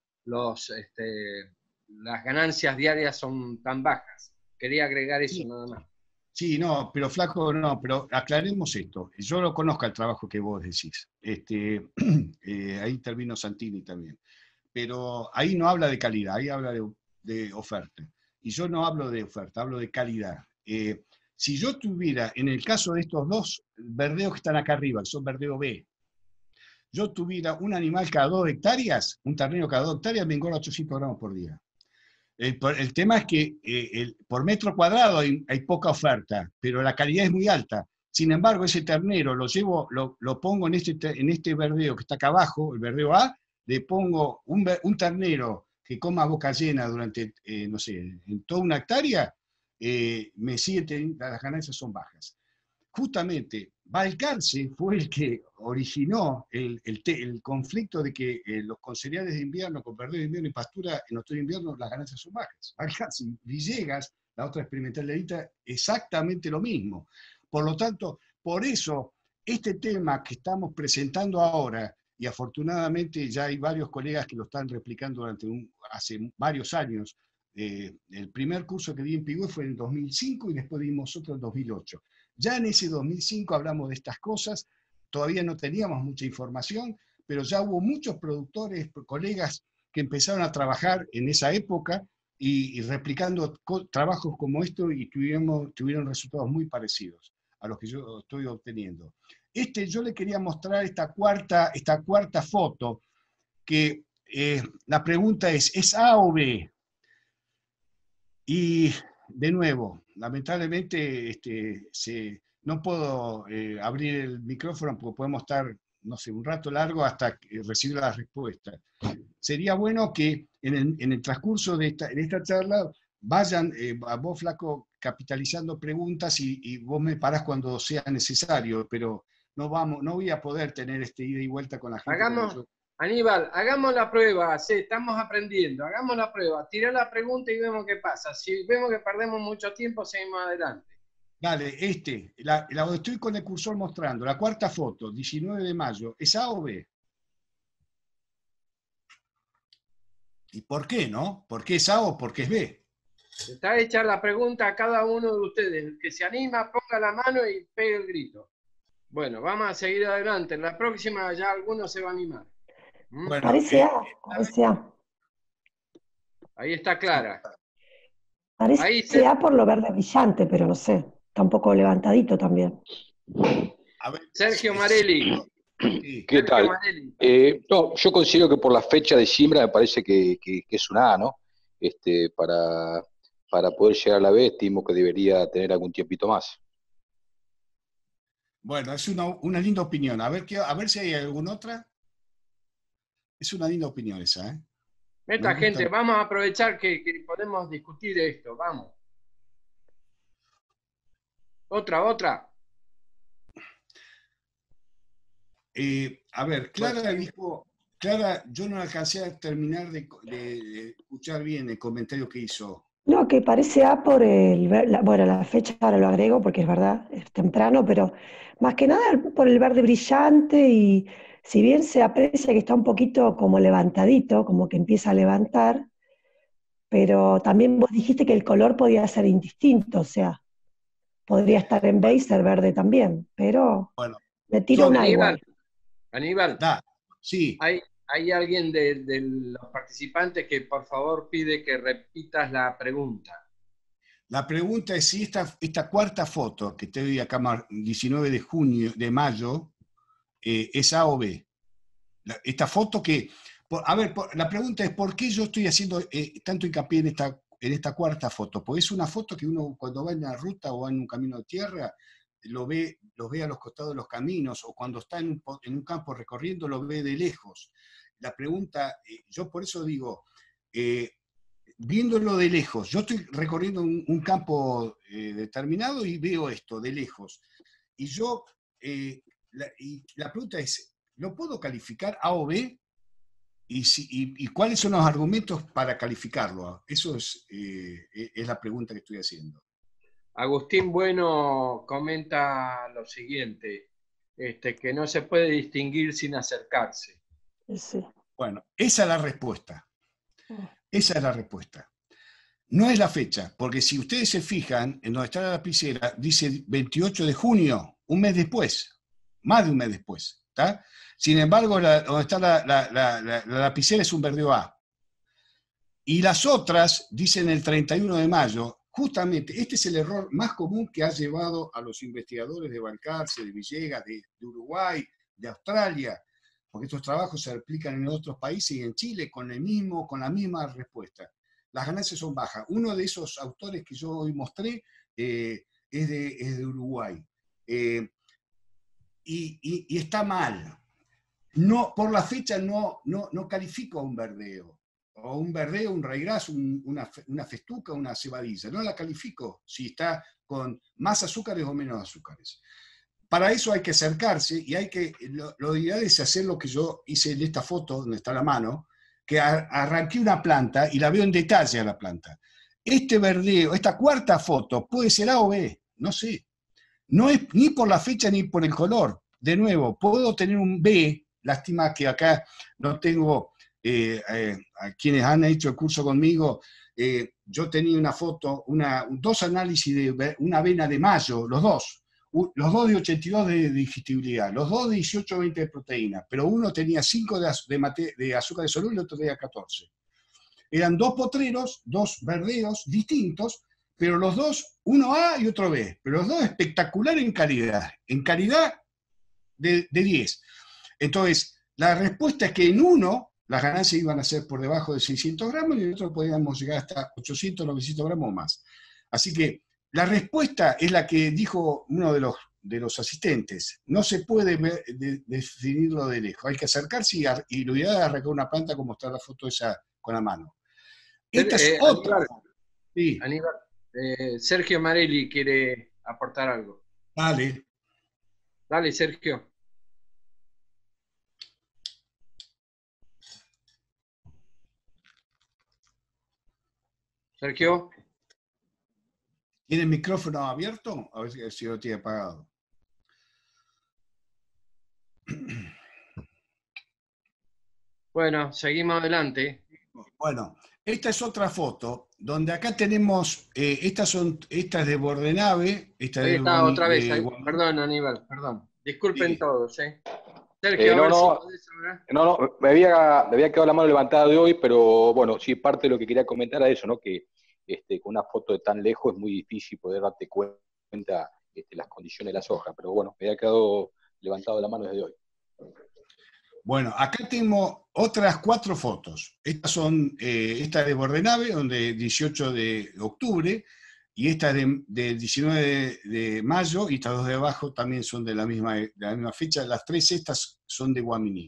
las ganancias diarias son tan bajas. Quería agregar eso, sí. Nada más. Sí, no, pero flaco, no, pero aclaremos esto. Yo lo conozco el trabajo que vos decís. Ahí intervino Santini también. Pero ahí no habla de calidad, ahí habla de oferta. Y yo no hablo de oferta, hablo de calidad. Si yo tuviera, en el caso de estos 2 verdeos que están acá arriba, que son verdeo B, yo tuviera un animal cada 2 hectáreas, un ternero cada 2 hectáreas, me engorda 800 gramos por día. El tema es que por metro cuadrado hay poca oferta, pero la calidad es muy alta. Sin embargo, ese ternero lo pongo en este verdeo que está acá abajo, el verdeo A, le pongo un ternero que coma boca llena durante, no sé, en toda una hectárea, me sigue teniendo, las ganancias son bajas. Justamente, Balcarce fue el que originó el conflicto de que con cereales de invierno, con verdeo de invierno y pastura en otoño e invierno, las ganancias son bajas. Balcarce, Villegas, la otra experimental de ahorita, exactamente lo mismo. Por lo tanto, por eso, este tema que estamos presentando ahora, y afortunadamente ya hay varios colegas que lo están replicando hace varios años, el primer curso que di en Pigüé fue en el 2005 y después dimos otro en 2008. Ya en ese 2005 hablamos de estas cosas, todavía no teníamos mucha información, pero ya hubo muchos productores, colegas que empezaron a trabajar en esa época y replicando trabajos como esto y tuvieron resultados muy parecidos a los que yo estoy obteniendo. Yo le quería mostrar esta cuarta foto, que la pregunta ¿es A o B? Y de nuevo, lamentablemente no puedo abrir el micrófono porque podemos estar, no sé, un rato largo hasta recibir la respuesta. Sería bueno que en el transcurso de esta charla vayan, a vos, Flaco, capitalizando preguntas y vos me parás cuando sea necesario, pero no voy a poder tener ida y vuelta con la gente. Aníbal, hagamos la prueba, sí, estamos aprendiendo, hagamos la prueba, tirá la pregunta y vemos qué pasa. Si vemos que perdemos mucho tiempo, seguimos adelante. Dale, estoy con el cursor mostrando, la cuarta foto, 19 de mayo, ¿es A o B? ¿Y por qué, no? ¿Por qué es A o por qué es B? Está hecha la pregunta a cada uno de ustedes. El que se anima, ponga la mano y pegue el grito. Bueno, vamos a seguir adelante. En la próxima ya alguno se va a animar. Bueno, parece A. Ahí está Clara. Parece A por lo verde brillante, pero no sé. Está un poco levantadito también. A ver, Sergio Marelli. Sí. ¿Qué tal? No, yo considero que por la fecha de siembra me parece que es una A, ¿no? Para poder llegar a la B, estimo que debería tener algún tiempito más. Bueno, es una linda opinión. A ver si hay alguna otra. Es una linda opinión esa, ¿eh? Esta gente, vamos a aprovechar que podemos discutir esto, vamos. Otra. A ver, Clara dijo, yo no alcancé a terminar de escuchar bien el comentario que hizo. No, que parece A por la fecha ahora lo agrego porque es verdad, es temprano, pero más que nada por el verde brillante y si bien se aprecia que está un poquito como levantadito, como que empieza a levantar, pero también vos dijiste que el color podía ser indistinto, o sea, podría estar en beige y ser verde también, pero bueno, me tiro una igual. Aníbal, sí. Hay alguien de los participantes que por favor pide que repitas la pregunta. La pregunta es si esta cuarta foto que te doy acá, 19 de mayo, es A o B. Esta foto que... la pregunta es ¿por qué yo estoy haciendo tanto hincapié en esta cuarta foto? Porque es una foto que uno cuando va en la ruta o va en un camino de tierra, los ve a los costados de los caminos, o cuando está en un campo recorriendo, lo ve de lejos. La pregunta, yo por eso digo, viéndolo de lejos, yo estoy recorriendo un campo determinado y veo esto de lejos. Y la pregunta es, ¿lo puedo calificar A o B? ¿Y cuáles son los argumentos para calificarlo? Eso es la pregunta que estoy haciendo. Agustín Bueno comenta lo siguiente, que no se puede distinguir sin acercarse. Sí. Bueno, esa es la respuesta. Esa es la respuesta. No es la fecha, porque si ustedes se fijan, en donde está la lapicera, dice 28 de junio, un mes después, más de un mes después. ¿Tá? Sin embargo, donde está la lapicera es un verdeo A. Y las otras dicen el 31 de mayo. Justamente, este es el error más común que ha llevado a los investigadores de Balcarce, de Villegas, de Uruguay, de Australia, porque estos trabajos se aplican en otros países y en Chile con la misma respuesta. Las ganancias son bajas. Uno de esos autores que yo hoy mostré es de Uruguay. y está mal. No, por la fecha no califico a un verdeo, o un verdeo, un raigras, una festuca, una cebadilla. No la califico si está con más azúcares o menos azúcares. Para eso hay que acercarse y lo ideal es hacer lo que yo hice en esta foto, donde está la mano, que arranqué una planta y la veo en detalle a la planta. Este verdeo, esta cuarta foto, puede ser A o B, no sé. No es ni por la fecha ni por el color. De nuevo, puedo tener un B, lástima que acá no tengo a quienes han hecho el curso conmigo. Yo tenía una foto, dos análisis de una avena de mayo, los dos de 82 de digestibilidad, los dos de 18-20 de proteína, pero uno tenía 5 de azúcar de soluble y el otro tenía 14. Eran dos potreros, dos verdeos distintos, pero los dos, uno A y otro B, pero los dos espectacular en calidad de 10. Entonces, la respuesta es que en uno las ganancias iban a ser por debajo de 600 gramos y en el otro podíamos llegar hasta 800, 900 gramos o más. Así que la respuesta es la que dijo uno de los asistentes. No se puede definirlo de lejos, hay que acercarse y lo ideal es arrancar una planta como está la foto esa con la mano. Esta es otra. Aníbal, sí. Aníbal, Sergio Marelli quiere aportar algo. Dale. Dale, Sergio. Sergio. ¿Tiene el micrófono abierto? A ver si lo tiene apagado. Bueno, seguimos adelante. Bueno, esta es otra foto, donde acá tenemos, estas de Bordenave. Ahí está, otra vez. Perdón, Aníbal, perdón. Disculpen sí. Todos, Sergio, me había quedado la mano levantada de hoy, pero bueno, sí, parte de lo que quería comentar era eso, ¿no? Que con una foto de tan lejos es muy difícil poder darte cuenta las condiciones de la soja, pero bueno, me había quedado levantado la mano desde hoy. Bueno, acá tenemos otras 4 fotos. Estas son, esta de Bordenave, donde 18 de octubre, y esta de 19 de mayo, y estas dos de abajo también son de la misma fecha. Las 3 estas son de Guaminí.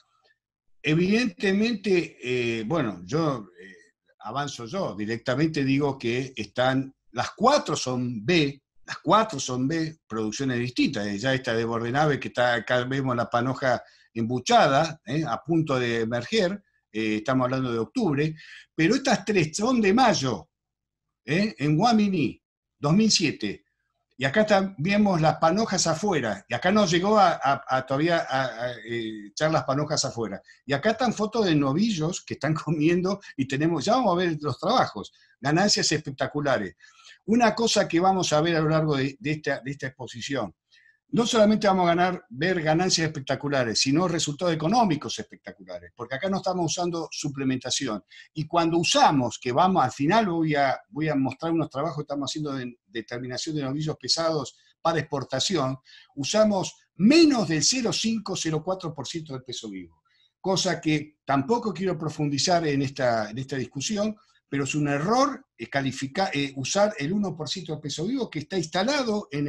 Evidentemente, bueno, yo avanzo directamente digo que las 4 son B, producciones distintas. Ya esta de Bordenave, que está acá vemos la panoja embuchada, a punto de emerger, estamos hablando de octubre, pero estas 3 son de mayo, en Guaminí, 2007. Y acá vemos las panojas afuera, y acá no llegó todavía a echar las panojas afuera. Y acá están fotos de novillos que están comiendo, y ya vamos a ver los trabajos, ganancias espectaculares. Una cosa que vamos a ver a lo largo de esta exposición, no solamente vamos a ver ganancias espectaculares, sino resultados económicos espectaculares, porque acá no estamos usando suplementación. Y cuando usamos, que al final voy a mostrar unos trabajos que estamos haciendo de determinación de novillos pesados para exportación, usamos menos del 0,5-0,4% del peso vivo. Cosa que tampoco quiero profundizar en esta discusión, pero es un error usar el 1% del peso vivo que está instalado en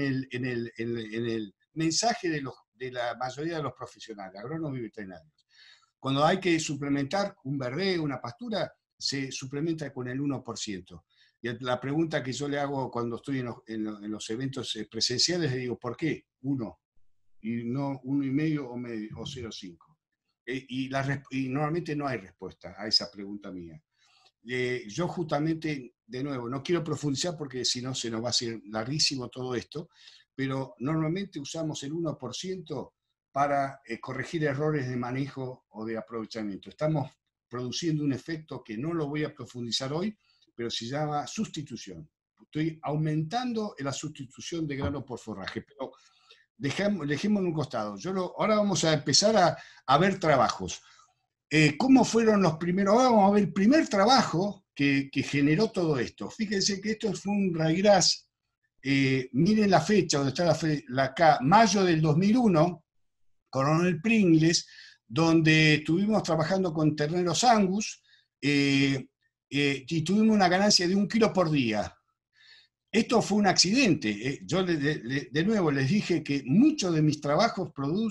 el mensaje de la mayoría de los profesionales, agrónomos y veterinarios. Cuando hay que suplementar un verdeo, una pastura, se suplementa con el 1%. Y la pregunta que yo le hago cuando estoy en los eventos presenciales, le digo, ¿por qué 1? Y no 1,5 o 0,5. Y normalmente no hay respuesta a esa pregunta mía. Yo justamente, de nuevo, no quiero profundizar porque si no se nos va a hacer larguísimo todo esto, pero normalmente usamos el 1% para corregir errores de manejo o de aprovechamiento. Estamos produciendo un efecto que no lo voy a profundizar hoy, pero se llama sustitución. Estoy aumentando la sustitución de grano por forraje, pero dejémoslo en un costado. Ahora vamos a empezar a ver trabajos. ¿Cómo fueron los primeros? Vamos a ver el primer trabajo que generó todo esto. Fíjense que esto fue un raigras, miren la fecha, donde está acá, mayo del 2001, Coronel Pringles, donde estuvimos trabajando con terneros Angus y tuvimos una ganancia de 1 kilo por día. esto fue un accidente. Yo de nuevo les dije que muchos de mis trabajos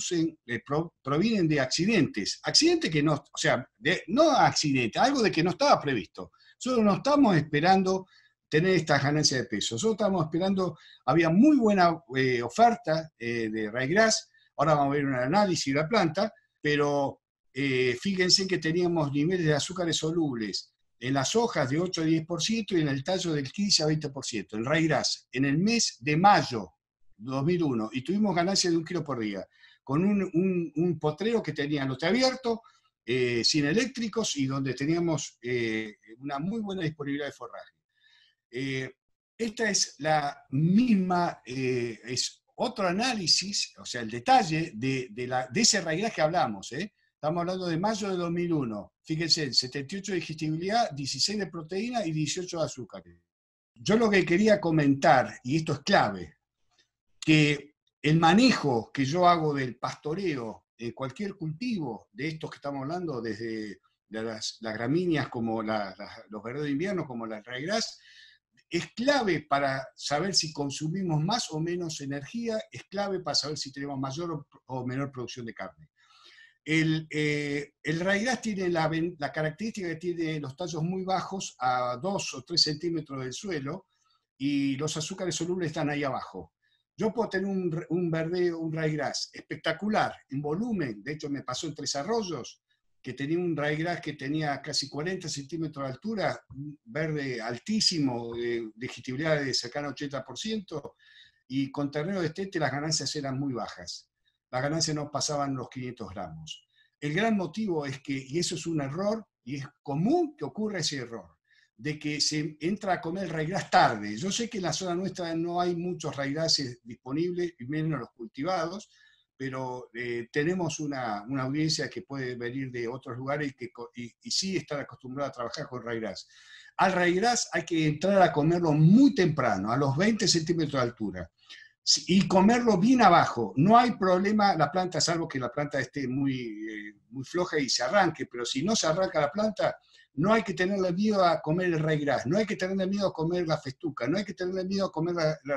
provienen de accidentes. Accidentes que no, o sea, no accidentes, algo de que no estaba previsto. Nosotros no estamos esperando tener esta ganancia de peso. Nosotros estamos esperando, había muy buena oferta de ryegrass. Ahora vamos a ver un análisis de la planta, pero fíjense que teníamos niveles de azúcares solubles en las hojas de 8 a 10% y en el tallo del 15 a 20%, el ryegrass, en el mes de mayo de 2001, y tuvimos ganancias de 1 kilo por día, con un potrero que tenía lote abierto, sin eléctricos, y donde teníamos una muy buena disponibilidad de forraje. Esta es la misma, es otro análisis, o sea, el detalle de ese ryegrass que hablamos, Estamos hablando de mayo de 2001. Fíjense, 78 de digestibilidad, 16 de proteína y 18 de azúcar. Yo lo que quería comentar, y esto es clave, que el manejo que yo hago del pastoreo en cualquier cultivo de estos que estamos hablando, desde las gramíneas como los verdeos de invierno, como la ryegrass, es clave para saber si consumimos más o menos energía, es clave para saber si tenemos mayor o menor producción de carne. El ryegrass tiene la característica que tiene los tallos muy bajos, a 2 o 3 centímetros del suelo, y los azúcares solubles están ahí abajo. Yo puedo tener un ryegrass espectacular, en volumen. De hecho, me pasó en Tres Arroyos, que tenía un ryegrass que tenía casi 40 centímetros de altura, un verde altísimo, de digestibilidad de cercano al 80%, y con ternero de estete las ganancias eran muy bajas. Las ganancias no pasaban los 500 gramos. El gran motivo es que, y eso es un error, y es común que ocurra ese error, de que se entra a comer ryegrass tarde. Yo sé que en la zona nuestra no hay muchos ryegrasses disponibles, y menos los cultivados, pero tenemos una audiencia que puede venir de otros lugares y sí estar acostumbrada a trabajar con ryegrass. Al ryegrass hay que entrar a comerlo muy temprano, a los 20 centímetros de altura, y comerlo bien abajo. No hay problema la planta, salvo que la planta esté muy floja y se arranque, pero si no se arranca la planta, no hay que tenerle miedo a comer el ryegrass, no hay que tenerle miedo a comer la festuca, no hay que tenerle miedo a comer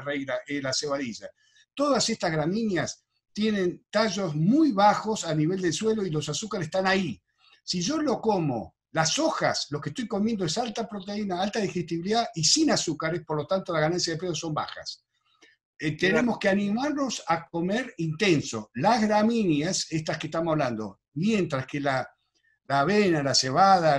la cebadilla. Todas estas gramíneas tienen tallos muy bajos a nivel del suelo y los azúcares están ahí. Si yo lo como, las hojas, lo que estoy comiendo es alta proteína, alta digestibilidad y sin azúcares, por lo tanto las ganancias de peso son bajas. Tenemos que animarnos a comer intenso. Las gramíneas, estas que estamos hablando, mientras que la avena, la cebada,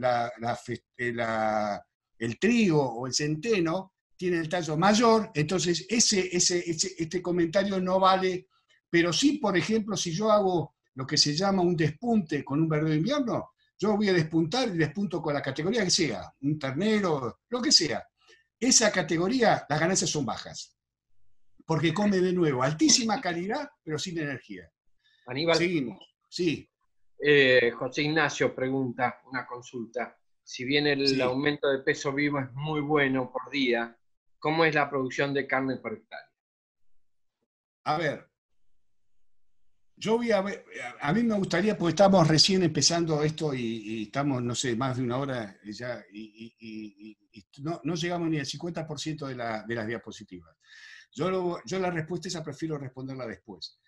el trigo o el centeno tienen el tallo mayor, entonces este comentario no vale. Pero sí, por ejemplo, si yo hago lo que se llama un despunte con un verdeo de invierno, yo voy a despuntar y despunto con la categoría que sea, un ternero, lo que sea. Esa categoría, las ganancias son bajas, porque come de nuevo altísima calidad, pero sin energía. Aníbal. Seguimos. Sí. José Ignacio pregunta, una consulta. Si bien el aumento de peso vivo es muy bueno por día, ¿cómo es la producción de carne por hectárea? A ver, a mí me gustaría, porque estamos recién empezando esto y estamos, no sé, más de una hora ya, y no llegamos ni al 50% de las diapositivas. Yo la respuesta esa prefiero responderla después.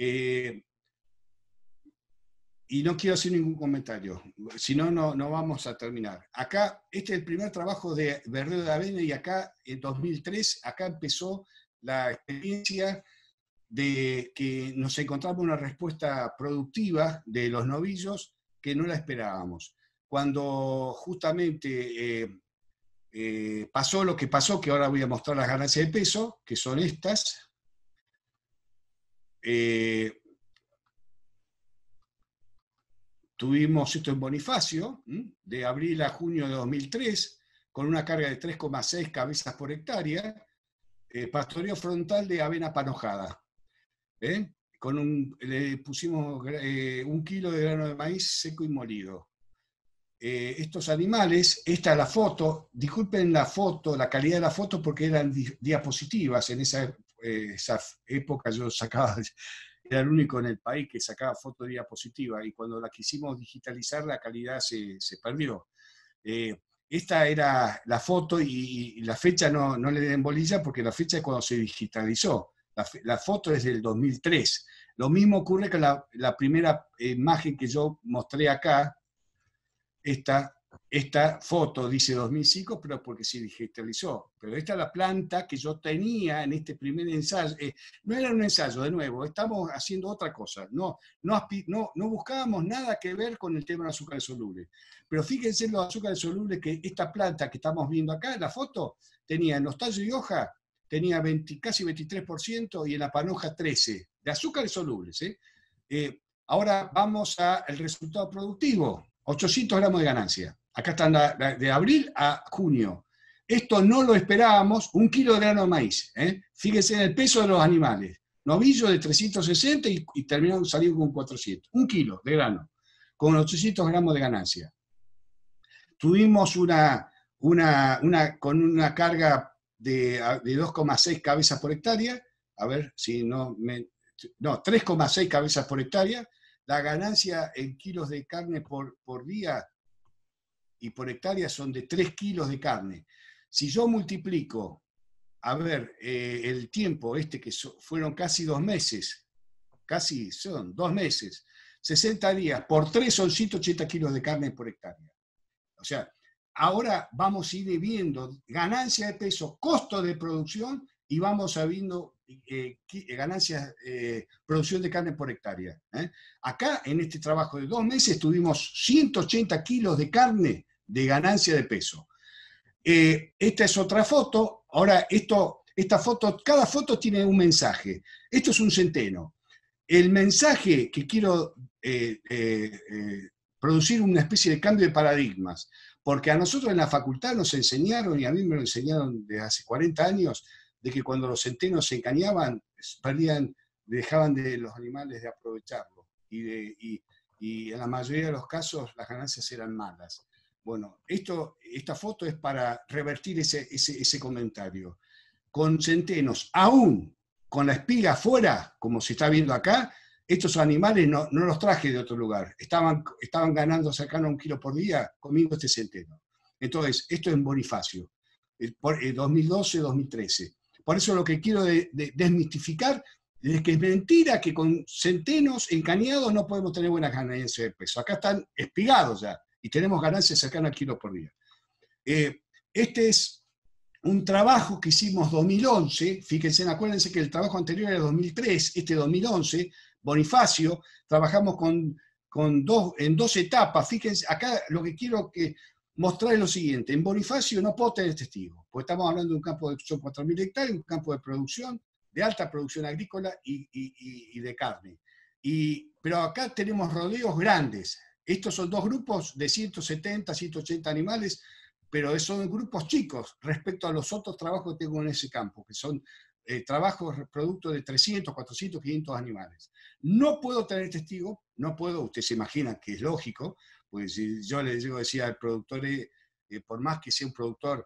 Y no quiero hacer ningún comentario, si no, no vamos a terminar. Acá, este es el primer trabajo de verdeo de avena, y acá, en 2003, acá empezó la experiencia de que nos encontramos una respuesta productiva de los novillos que no la esperábamos. Cuando justamente pasó lo que pasó, que ahora voy a mostrar las ganancias de peso, que son estas. Tuvimos esto en Bonifacio, de abril a junio de 2003, con una carga de 3,6 cabezas por hectárea, pastoreo frontal de avena panojada. Le pusimos 1 kilo de grano de maíz seco y molido. Estos animales, esta es la foto, disculpen la foto, la calidad de la foto, porque eran diapositivas. En esa época yo sacaba, era el único en el país que sacaba foto de diapositiva, y cuando la quisimos digitalizar la calidad se perdió. esta era la foto y la fecha no le den bolilla porque la fecha es cuando se digitalizó. La foto es del 2003. Lo mismo ocurre con la primera imagen que yo mostré acá. Esta foto dice 2005, pero porque se digitalizó. Pero esta es la planta que yo tenía en este primer ensayo. No era un ensayo, de nuevo, estamos haciendo otra cosa. No buscábamos nada que ver con el tema del azúcar soluble. Pero fíjense los azúcares solubles que esta planta que estamos viendo acá en la foto tenía en los tallos y hoja, tenía casi 23% y en la panoja 13%, de azúcares solubles. Ahora vamos al resultado productivo, 800 gramos de ganancia. Acá están de abril a junio. Esto no lo esperábamos, 1 kilo de grano de maíz. Fíjense en el peso de los animales. Novillo de 360 y terminaron saliendo con 400. 1 kilo de grano, con 800 gramos de ganancia. Tuvimos con una carga de 2,6 cabezas por hectárea. A ver si no 3,6 cabezas por hectárea. La ganancia en kilos de carne por día y por hectárea son de 3 kilos de carne. Si yo multiplico, el tiempo que fueron casi 2 meses, casi son 2 meses, 60 días, por 3 son 180 kilos de carne por hectárea. O sea, ahora vamos a ir viendo ganancia de peso, costo de producción, y vamos a viendo ganancias, producción de carne por hectárea. Acá, en este trabajo de 2 meses, tuvimos 180 kilos de carne de ganancia de peso. Esta es otra foto. Ahora, esta foto, cada foto tiene un mensaje. Esto es un centeno. El mensaje que quiero producir una especie de cambio de paradigmas, porque a nosotros en la facultad nos enseñaron, y a mí me lo enseñaron desde hace 40 años, de que cuando los centenos se encañaban, dejaban de los animales de aprovecharlo, y en la mayoría de los casos las ganancias eran malas. Bueno, esta foto es para revertir ese comentario. Con centenos, aún con la espiga afuera, como se está viendo acá, estos animales no los traje de otro lugar, estaban ganando cercano a 1 kilo por día comiendo este centeno. Entonces, esto es en Bonifacio, 2012-2013. Por eso lo que quiero desmistificar es que es mentira que con centenos encañados no podemos tener buenas ganancias de peso. Acá están espigados ya y tenemos ganancias cercanas al kilo por día. Este es un trabajo que hicimos 2011, fíjense, acuérdense que el trabajo anterior era 2003, este 2011, Bonifacio, trabajamos en 2 etapas. Fíjense, acá lo que quiero mostrar es lo siguiente. En Bonifacio no puedo tener testigos, porque estamos hablando de un campo de 4.000 hectáreas, un campo de producción, de alta producción agrícola y de carne. Pero acá tenemos rodeos grandes. Estos son 2 grupos de 170, 180 animales, pero son grupos chicos respecto a los otros trabajos que tengo en ese campo, que son trabajos producto de 300, 400, 500 animales. No puedo tener testigos, no puedo, ustedes se imaginan que es lógico, pues si yo les decía al productor, por más que sea un productor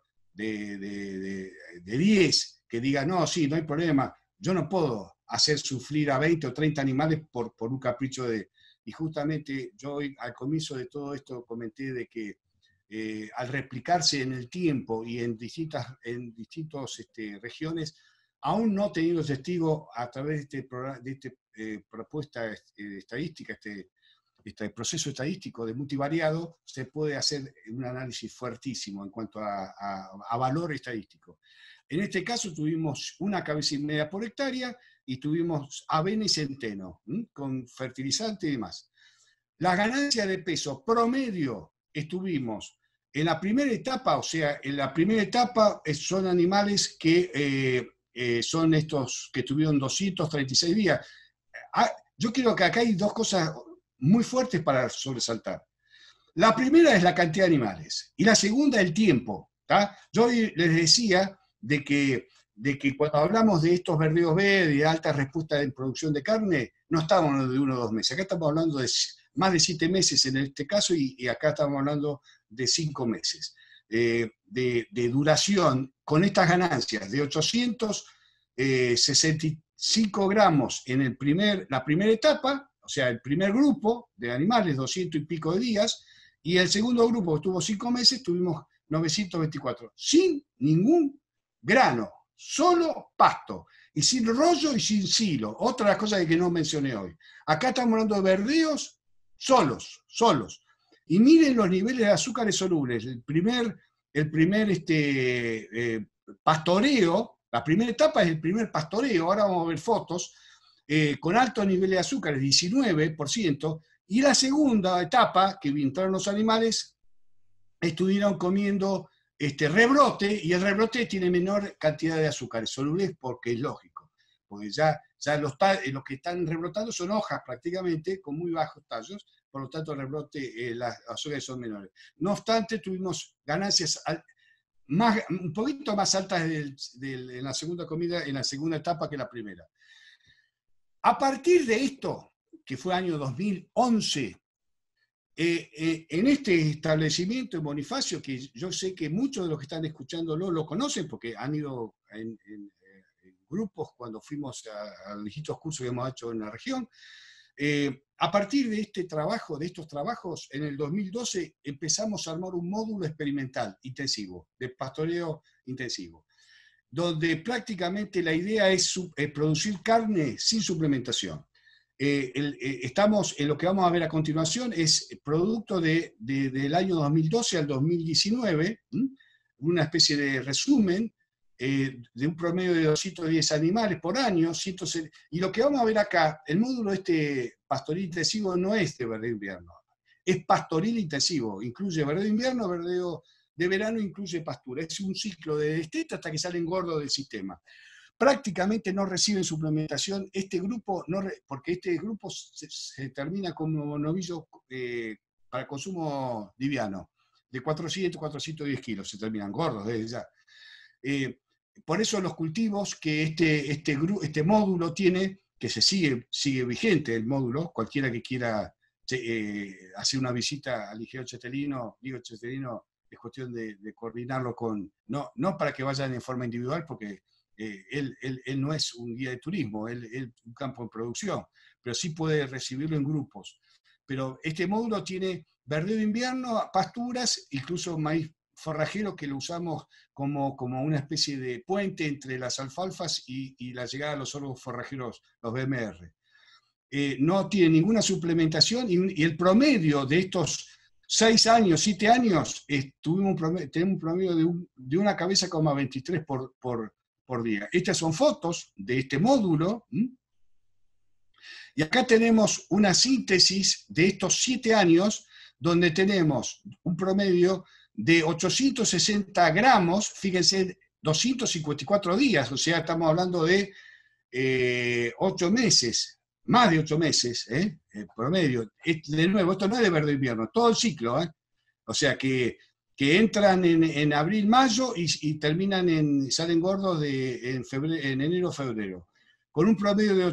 de 10, que diga, no, sí, no hay problema, yo no puedo hacer sufrir a 20 o 30 animales por un capricho Y justamente yo al comienzo de todo esto comenté de que al replicarse en el tiempo y en distintas regiones, aún no teniendo testigo a través de esta propuesta estadística, este proceso estadístico de multivariado, se puede hacer un análisis fuertísimo en cuanto a valor estadístico. En este caso tuvimos 1,5 cabezas por hectárea y tuvimos avena y centeno, con fertilizante y demás. La ganancia de peso promedio estuvimos en la primera etapa, o sea, en la primera etapa son animales que son estos que estuvieron 236 días. Yo creo que acá hay 2 cosas muy fuertes para sobresaltar. La primera es la cantidad de animales y la segunda el tiempo. Yo les decía de que cuando hablamos de estos verdeos B, de alta respuesta en producción de carne, no estamos hablando de 1 o 2 meses, acá estamos hablando de más de 7 meses en este caso y acá estamos hablando de 5 meses de duración con estas ganancias de 865 gramos en la primera etapa, o sea, el primer grupo de animales, 200 y pico de días, y el segundo grupo que estuvo 5 meses, tuvimos 924, sin ningún grano, solo pasto, y sin rollo y sin silo. Otra cosa que no mencioné hoy. Acá estamos hablando de verdeos solos. Y miren los niveles de azúcares solubles. El primer pastoreo, la primera etapa es el primer pastoreo, ahora vamos a ver fotos, con altos niveles de azúcares, 19%, y la segunda etapa, que entraron los animales, estuvieron comiendo rebrote, y el rebrote tiene menor cantidad de azúcares solubles, porque es lógico, porque ya los que están rebrotando son hojas prácticamente, con muy bajos tallos, por lo tanto el rebrote, las azúcares son menores. No obstante, tuvimos ganancias un poquito más altas en la segunda comida, en la segunda etapa que la primera. A partir de esto, que fue año 2011, en este establecimiento en Bonifacio, que yo sé que muchos de los que están escuchándolo lo conocen, porque han ido en grupos cuando fuimos a los distintos cursos que hemos hecho en la región. A partir de estos trabajos, en el 2012 empezamos a armar un módulo experimental intensivo, de pastoreo intensivo, donde prácticamente la idea es producir carne sin suplementación. Estamos en lo que vamos a ver a continuación, es producto del año 2012 al 2019, una especie de resumen de un promedio de 210 animales por año, y lo que vamos a ver acá, el módulo pastoril intensivo no es de verdeo invierno, es pastoril intensivo, incluye verdeo invierno, verdeo de verano, incluye pastura, es un ciclo de destete hasta que salen gordos del sistema. Prácticamente no reciben suplementación este grupo, porque este grupo se termina como novillo para consumo liviano, de 400, 410 kilos, se terminan gordos desde ya. Por eso los cultivos que este módulo tiene, que sigue vigente el módulo, cualquiera que quiera hacer una visita al Ligero Chetelino, es cuestión de coordinarlo no para que vayan en forma individual, porque él no es un guía de turismo, él es un campo en producción, pero sí puede recibirlo en grupos. Pero este módulo tiene verdeo de invierno, pasturas, incluso maíz forrajero, que lo usamos como una especie de puente entre las alfalfas y la llegada de los sorgos forrajeros, los BMR. No tiene ninguna suplementación, y el promedio de estos 6 años, 7 años, tenemos un promedio de una cabeza como 23 por día. Estas son fotos de este módulo, y acá tenemos una síntesis de estos 7 años, donde tenemos un promedio de 860 gramos, fíjense, 254 días, o sea, estamos hablando de 8 meses, más de 8 meses, promedio. De nuevo, esto no es de verdeo invierno, todo el ciclo, o sea, que entran en abril, mayo y terminan salen gordos en enero, febrero, con un promedio de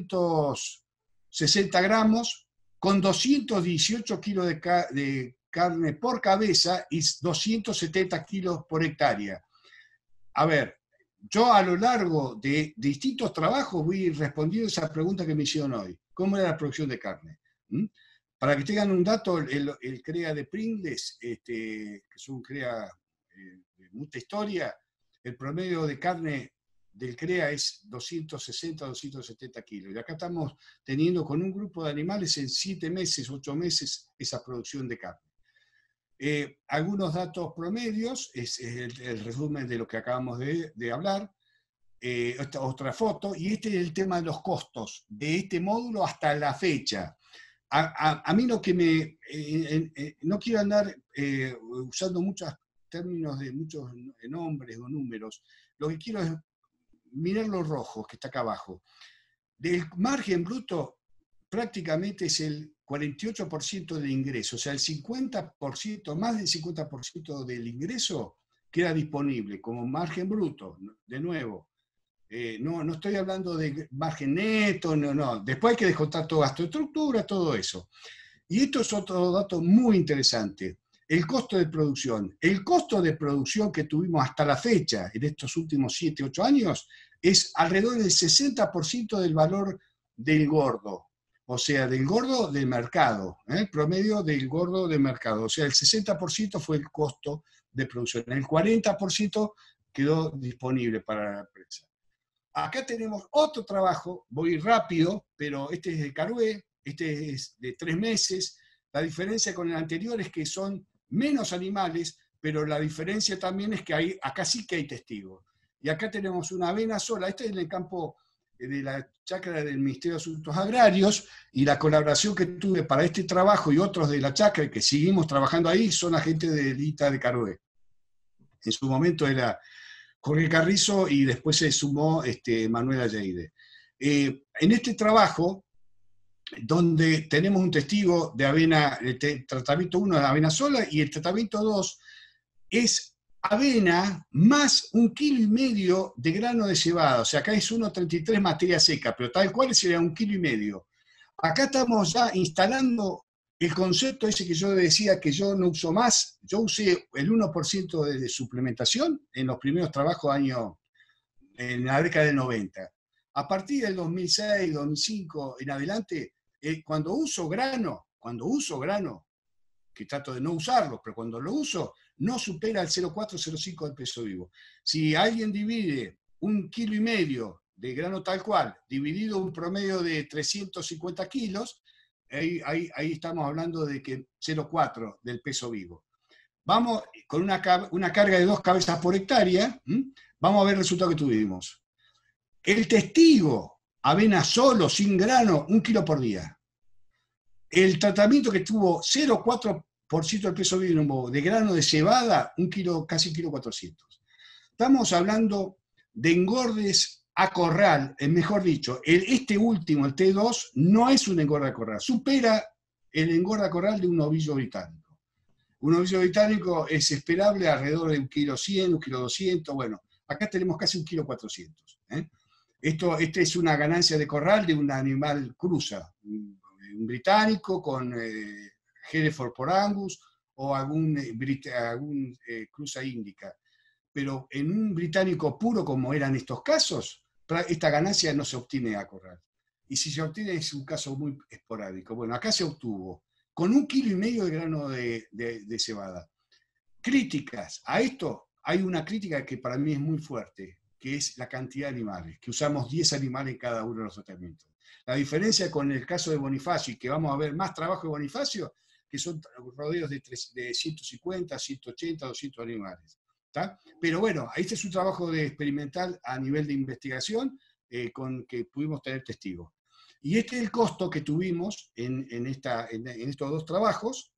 860 gramos, con 218 kilos de carne por cabeza y 270 kilos por hectárea. A ver, yo a lo largo de distintos trabajos voy respondiendo esa pregunta que me hicieron hoy. ¿Cómo era la producción de carne? Para que tengan un dato, el CREA de Pringles, que es un CREA de mucha historia, el promedio de carne del CREA es 260, 270 kilos. Y acá estamos teniendo con un grupo de animales en 7 meses, 8 meses, esa producción de carne. Algunos datos promedios, es el resumen de lo que acabamos de hablar. Otra foto, y este es el tema de los costos de este módulo hasta la fecha. A mí lo que no quiero andar usando muchos términos de muchos nombres o números, lo que quiero es mirar los rojos que está acá abajo. Del margen bruto prácticamente es el 48% del ingreso, o sea, el 50%, más del 50% del ingreso queda disponible como margen bruto. De nuevo, no estoy hablando de margen neto, no. Después hay que descontar todo gasto de estructura, todo eso. Y esto es otro dato muy interesante. El costo de producción. El costo de producción que tuvimos hasta la fecha, en estos últimos 7, 8 años, es alrededor del 60% del valor del gordo. O sea, del gordo del mercado, promedio del gordo del mercado. O sea, el 60% fue el costo de producción. El 40% quedó disponible para la empresa. Acá tenemos otro trabajo, voy rápido, pero este es de Carué, este es de 3 meses. La diferencia con el anterior es que son menos animales, pero la diferencia también es que acá sí que hay testigos. Y acá tenemos una avena sola, este es en el campo de la chacra del Ministerio de Asuntos Agrarios, y la colaboración que tuve para este trabajo y otros de la chacra, que seguimos trabajando ahí, son la gente del ITA de Carué. En su momento era Jorge Carrizo y después se sumó Manuel Alleide. En este trabajo, donde tenemos un testigo de avena, el tratamiento 1 es avena sola y el tratamiento 2 es avena más 1,5 kilos de grano de cebada. O sea, acá es 1,33 materia seca, pero tal cual sería 1,5 kilos. Acá estamos ya instalando el concepto ese que yo decía que yo no uso más. Yo usé el 1% de suplementación en los primeros trabajos en la década del 90. A partir del 2006, 2005 en adelante, cuando uso grano, que trato de no usarlo, pero cuando lo uso, no supera el 0,4-0,5 del peso vivo. Si alguien divide 1,5 kilos de grano tal cual, dividido un promedio de 350 kilos, ahí estamos hablando de que 0,4 del peso vivo. Vamos con una carga de 2 cabezas por hectárea, vamos a ver el resultado que tuvimos. El testigo, avena solo, sin grano, 1 kilo por día. El tratamiento que tuvo 0,4% del peso vivo de grano de cebada, casi 1,4 kilos. Estamos hablando de engordes a corral, mejor dicho, este último, el T2, no es un engorde a corral, supera el engorde a corral de un novillo británico. Un novillo británico es esperable alrededor de 1,100 kg, 1,2 kg, bueno, acá tenemos casi 1,4 kg. Este es una ganancia de corral de un animal cruza, un británico con Hereford por Angus o algún cruza índica. Pero en un británico puro, como eran estos casos, esta ganancia no se obtiene a corral. Y si se obtiene es un caso muy esporádico. Bueno, acá se obtuvo con 1,5 kilos de grano de cebada. Críticas a esto, hay una crítica que para mí es muy fuerte, que es la cantidad de animales, que usamos 10 animales en cada uno de los tratamientos. La diferencia con el caso de Bonifacio, y que vamos a ver más trabajo de Bonifacio, que son rodeos de 150, 180, 200 animales. ¿Tá? Pero bueno, este es un trabajo experimental a nivel de investigación con que pudimos tener testigos. Y este es el costo que tuvimos en estos 2 trabajos,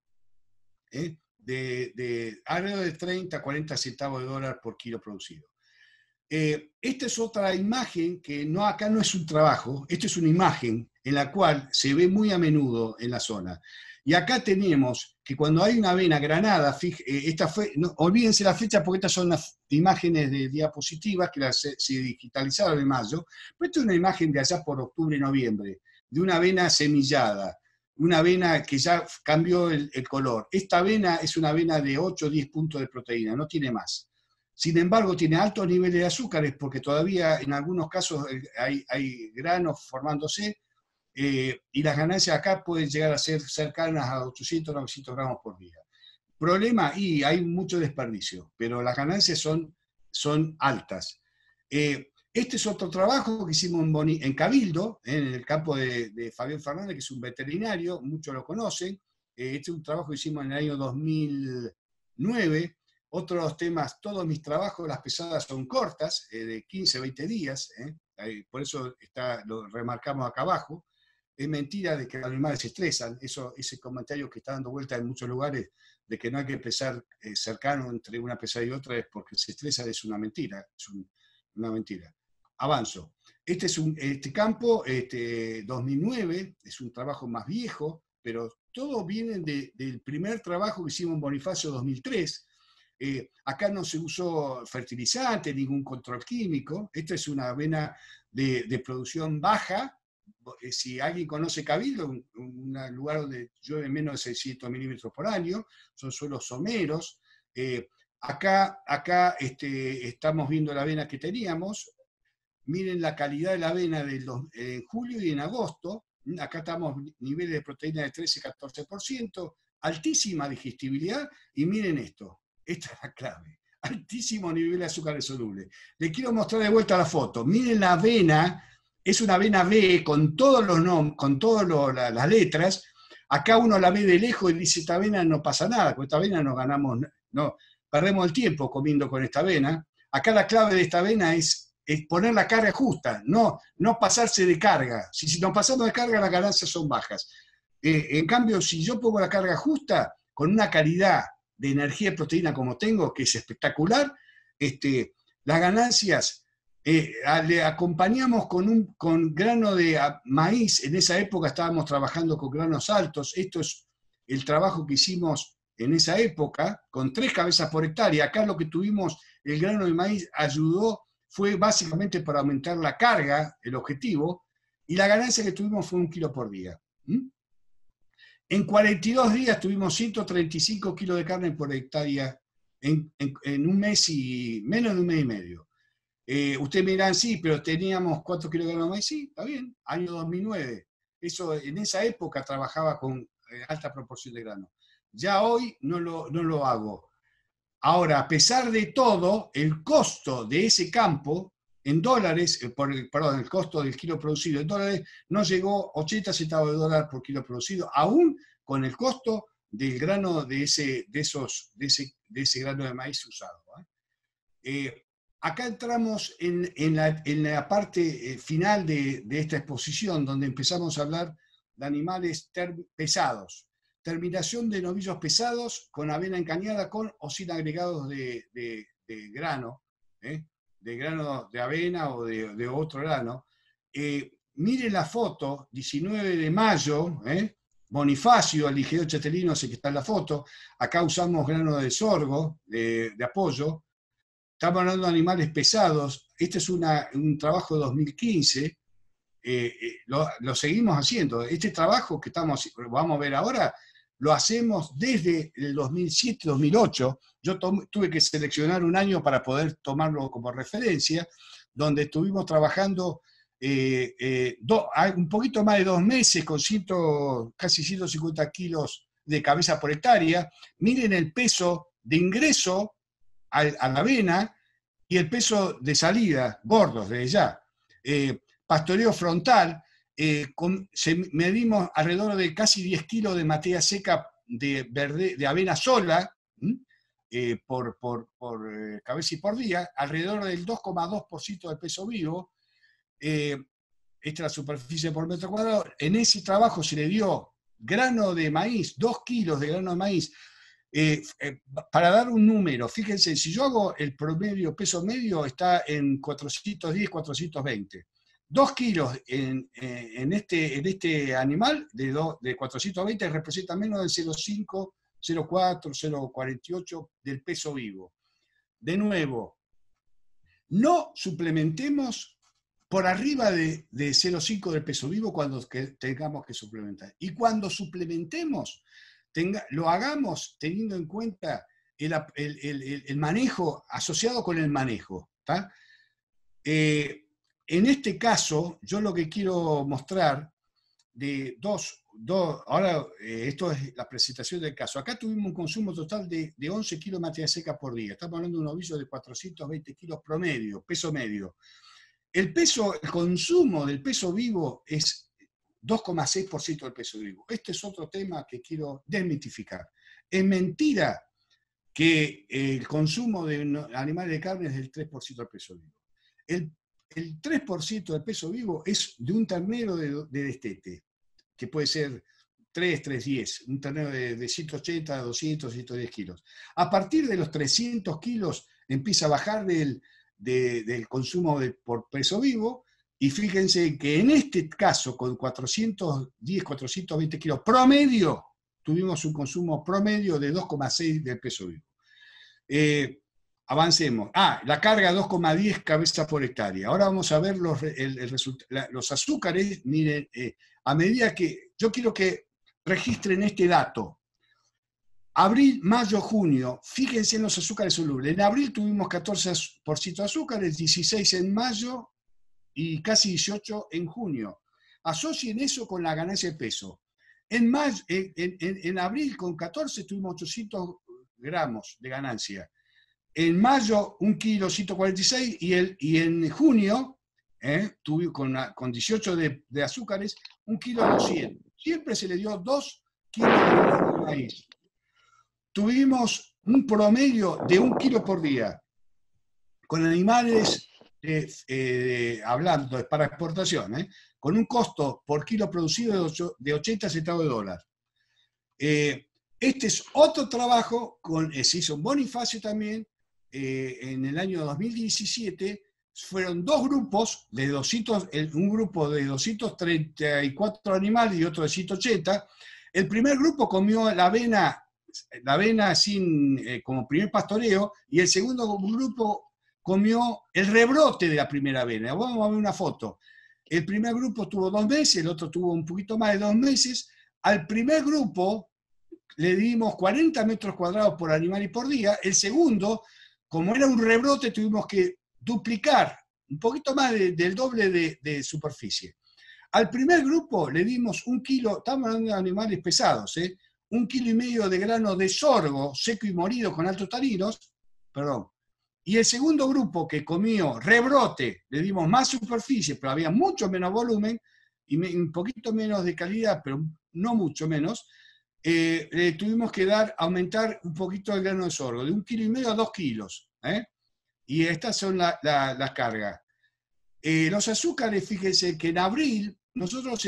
de alrededor de 30 a 40 centavos de dólar por kilo producido. Esta es otra imagen que acá no es un trabajo, esta es una imagen en la cual se ve muy a menudo en la zona. Y acá tenemos que cuando hay una avena granada, olvídense la fecha porque estas son las imágenes de diapositivas que se digitalizaron en mayo, pero esta es una imagen de allá por octubre y noviembre, de una avena semillada, una avena que ya cambió el color. Esta avena es una avena de 8 o 10 puntos de proteína, no tiene más. Sin embargo, tiene altos niveles de azúcares porque todavía en algunos casos hay granos formándose, y las ganancias acá pueden llegar a ser cercanas a 800 o 900 gramos por día. Problema, y hay mucho desperdicio, pero las ganancias son altas. Este es otro trabajo que hicimos en Cabildo, en el campo de Fabián Fernández, que es un veterinario, muchos lo conocen. Este es un trabajo que hicimos en el año 2009. Otros temas, todos mis trabajos, las pesadas son cortas, de 15, 20 días, por eso lo remarcamos acá abajo. Es mentira de que los animales se estresan, ese comentario que está dando vuelta en muchos lugares de que no hay que pesar cercano entre una pesada y otra es porque se estresan, es una mentira, una mentira. Avanzo. Este campo, 2009, es un trabajo más viejo, pero todo viene del primer trabajo que hicimos en Bonifacio 2003. Acá no se usó fertilizante, ningún control químico. Esta es una avena de producción baja. Si alguien conoce Cabildo, un lugar donde llueve menos de 600 milímetros por año, son suelos someros. Acá estamos viendo la avena que teníamos. Miren la calidad de la avena en julio y en agosto. Acá estamos niveles de proteína de 13-14%, altísima digestibilidad, y miren esto. Esta es la clave. Altísimo nivel de azúcares solubles. Le quiero mostrar de vuelta la foto. Miren la avena, es una avena B con todos los nombres, con todas las letras. Acá uno la ve de lejos y dice, esta avena no pasa nada, con esta avena no ganamos, no, perdemos el tiempo comiendo con esta avena. Acá la clave de esta avena es poner la carga justa, no pasarse de carga. Si nos pasamos de carga, las ganancias son bajas. En cambio, si yo pongo la carga justa, con una calidad de energía y proteína como tengo, que es espectacular, las ganancias le acompañamos con grano de maíz. En esa época estábamos trabajando con granos altos. Esto es el trabajo que hicimos en esa época, con 3 cabezas por hectárea. Acá lo que tuvimos, el grano de maíz ayudó, fue básicamente para aumentar la carga, el objetivo, y la ganancia que tuvimos fue 1 kilo por día. En 42 días tuvimos 135 kilos de carne por hectárea en un mes y menos de un mes y medio. Ustedes me dirán, sí, pero teníamos 4 kilos de grano de maíz. Sí, está bien, año 2009. Eso, en esa época trabajaba con alta proporción de grano. Ya hoy no lo hago. Ahora, a pesar de todo, el costo de ese campo en dólares, el costo del kilo producido en dólares no llegó a 80 centavos de dólar por kilo producido, aún con el costo del grano de ese grano de maíz usado. Acá entramos en la parte final de esta exposición, donde empezamos a hablar de animales pesados. Terminación de novillos pesados con avena encañada con o sin agregados de grano, de grano de avena o de otro grano. Miren la foto, 19 de mayo, Bonifacio, el ingeniero Chatelino, ese que está en la foto. Acá usamos grano de sorgo, de apoyo. Estamos hablando de animales pesados. Este es un trabajo de 2015. Lo seguimos haciendo. Este trabajo que vamos a ver ahora, lo hacemos desde el 2007-2008. Yo tuve que seleccionar un año para poder tomarlo como referencia, donde estuvimos trabajando un poquito más de 2 meses con casi 150 kilos de cabeza por hectárea. Miren el peso de ingreso a la avena y el peso de salida, gordos desde ya. Pastoreo frontal, medimos alrededor de casi 10 kilos de materia seca de avena sola por cabeza y por día, alrededor del 2,2% del peso vivo. Esta es la superficie por metro cuadrado. En ese trabajo se le dio grano de maíz, 2 kilos de grano de maíz. Para dar un número, fíjense, si yo hago el promedio, peso medio está en 410, 420. 2 kilos en este animal de 420 representa menos del 0,5, 0,4, 0,48 del peso vivo. De nuevo, no suplementemos por arriba de 0,5 del peso vivo cuando tengamos que suplementar. Y cuando suplementemos, lo hagamos teniendo en cuenta el manejo, asociado con el manejo. ¿Tá? En este caso, yo lo que quiero mostrar ahora esto es la presentación del caso. Acá tuvimos un consumo total de 11 kilos de materia seca por día. Estamos hablando de un novillo de 420 kilos promedio, peso medio. El consumo del peso vivo es 2,6% del peso vivo. Este es otro tema que quiero desmitificar. Es mentira que el consumo de animales de carne es del 3% del peso vivo. El 3% del peso vivo es de un ternero de destete, que puede ser 310, un ternero de 180, 200, 110 kilos. A partir de los 300 kilos empieza a bajar del consumo por peso vivo, y fíjense que en este caso, con 410, 420 kilos promedio, tuvimos un consumo promedio de 2,6 del peso vivo. Avancemos. La carga 2,10 cabezas por hectárea. Ahora vamos a ver los azúcares. Miren, a medida que yo quiero que registren este dato. Abril, mayo, junio, fíjense en los azúcares solubles. En abril tuvimos 14% de azúcares, 16 en mayo y casi 18 en junio. Asocien eso con la ganancia de peso. En abril con 14 tuvimos gramos de ganancia. En mayo, 1 kilo 146 y en junio, tuve con 18 de azúcares, 1 kilo 200. Siempre se le dio 2 kilos de maíz. Tuvimos un promedio de 1 kilo por día, con animales, hablando para exportación, con un costo por kilo producido de 80 centavos de dólar. Este es otro trabajo, se hizo en Bonifacio también, en el año 2017, fueron 2 grupos, un grupo de 234 animales y otro de 180. El primer grupo comió la avena como primer pastoreo, y el segundo grupo comió el rebrote de la primera avena. Vamos a ver una foto. El primer grupo tuvo 2 meses, el otro tuvo un poquito más de 2 meses. Al primer grupo le dimos 40 metros cuadrados por animal y por día. El segundo, como era un rebrote, tuvimos que duplicar, un poquito más del doble de superficie. Al primer grupo le dimos 1 kilo, estamos hablando de animales pesados, 1,5 kilos de grano de sorgo seco y molido con altos taninos, perdón. Y el segundo grupo, que comió rebrote, le dimos más superficie, pero había mucho menos volumen y un poquito menos de calidad, pero no mucho menos. Le tuvimos que aumentar un poquito el grano de sorgo, de 1,5 kilos a 2 kilos. Y estas son las cargas. Los azúcares, fíjense que en abril, nosotros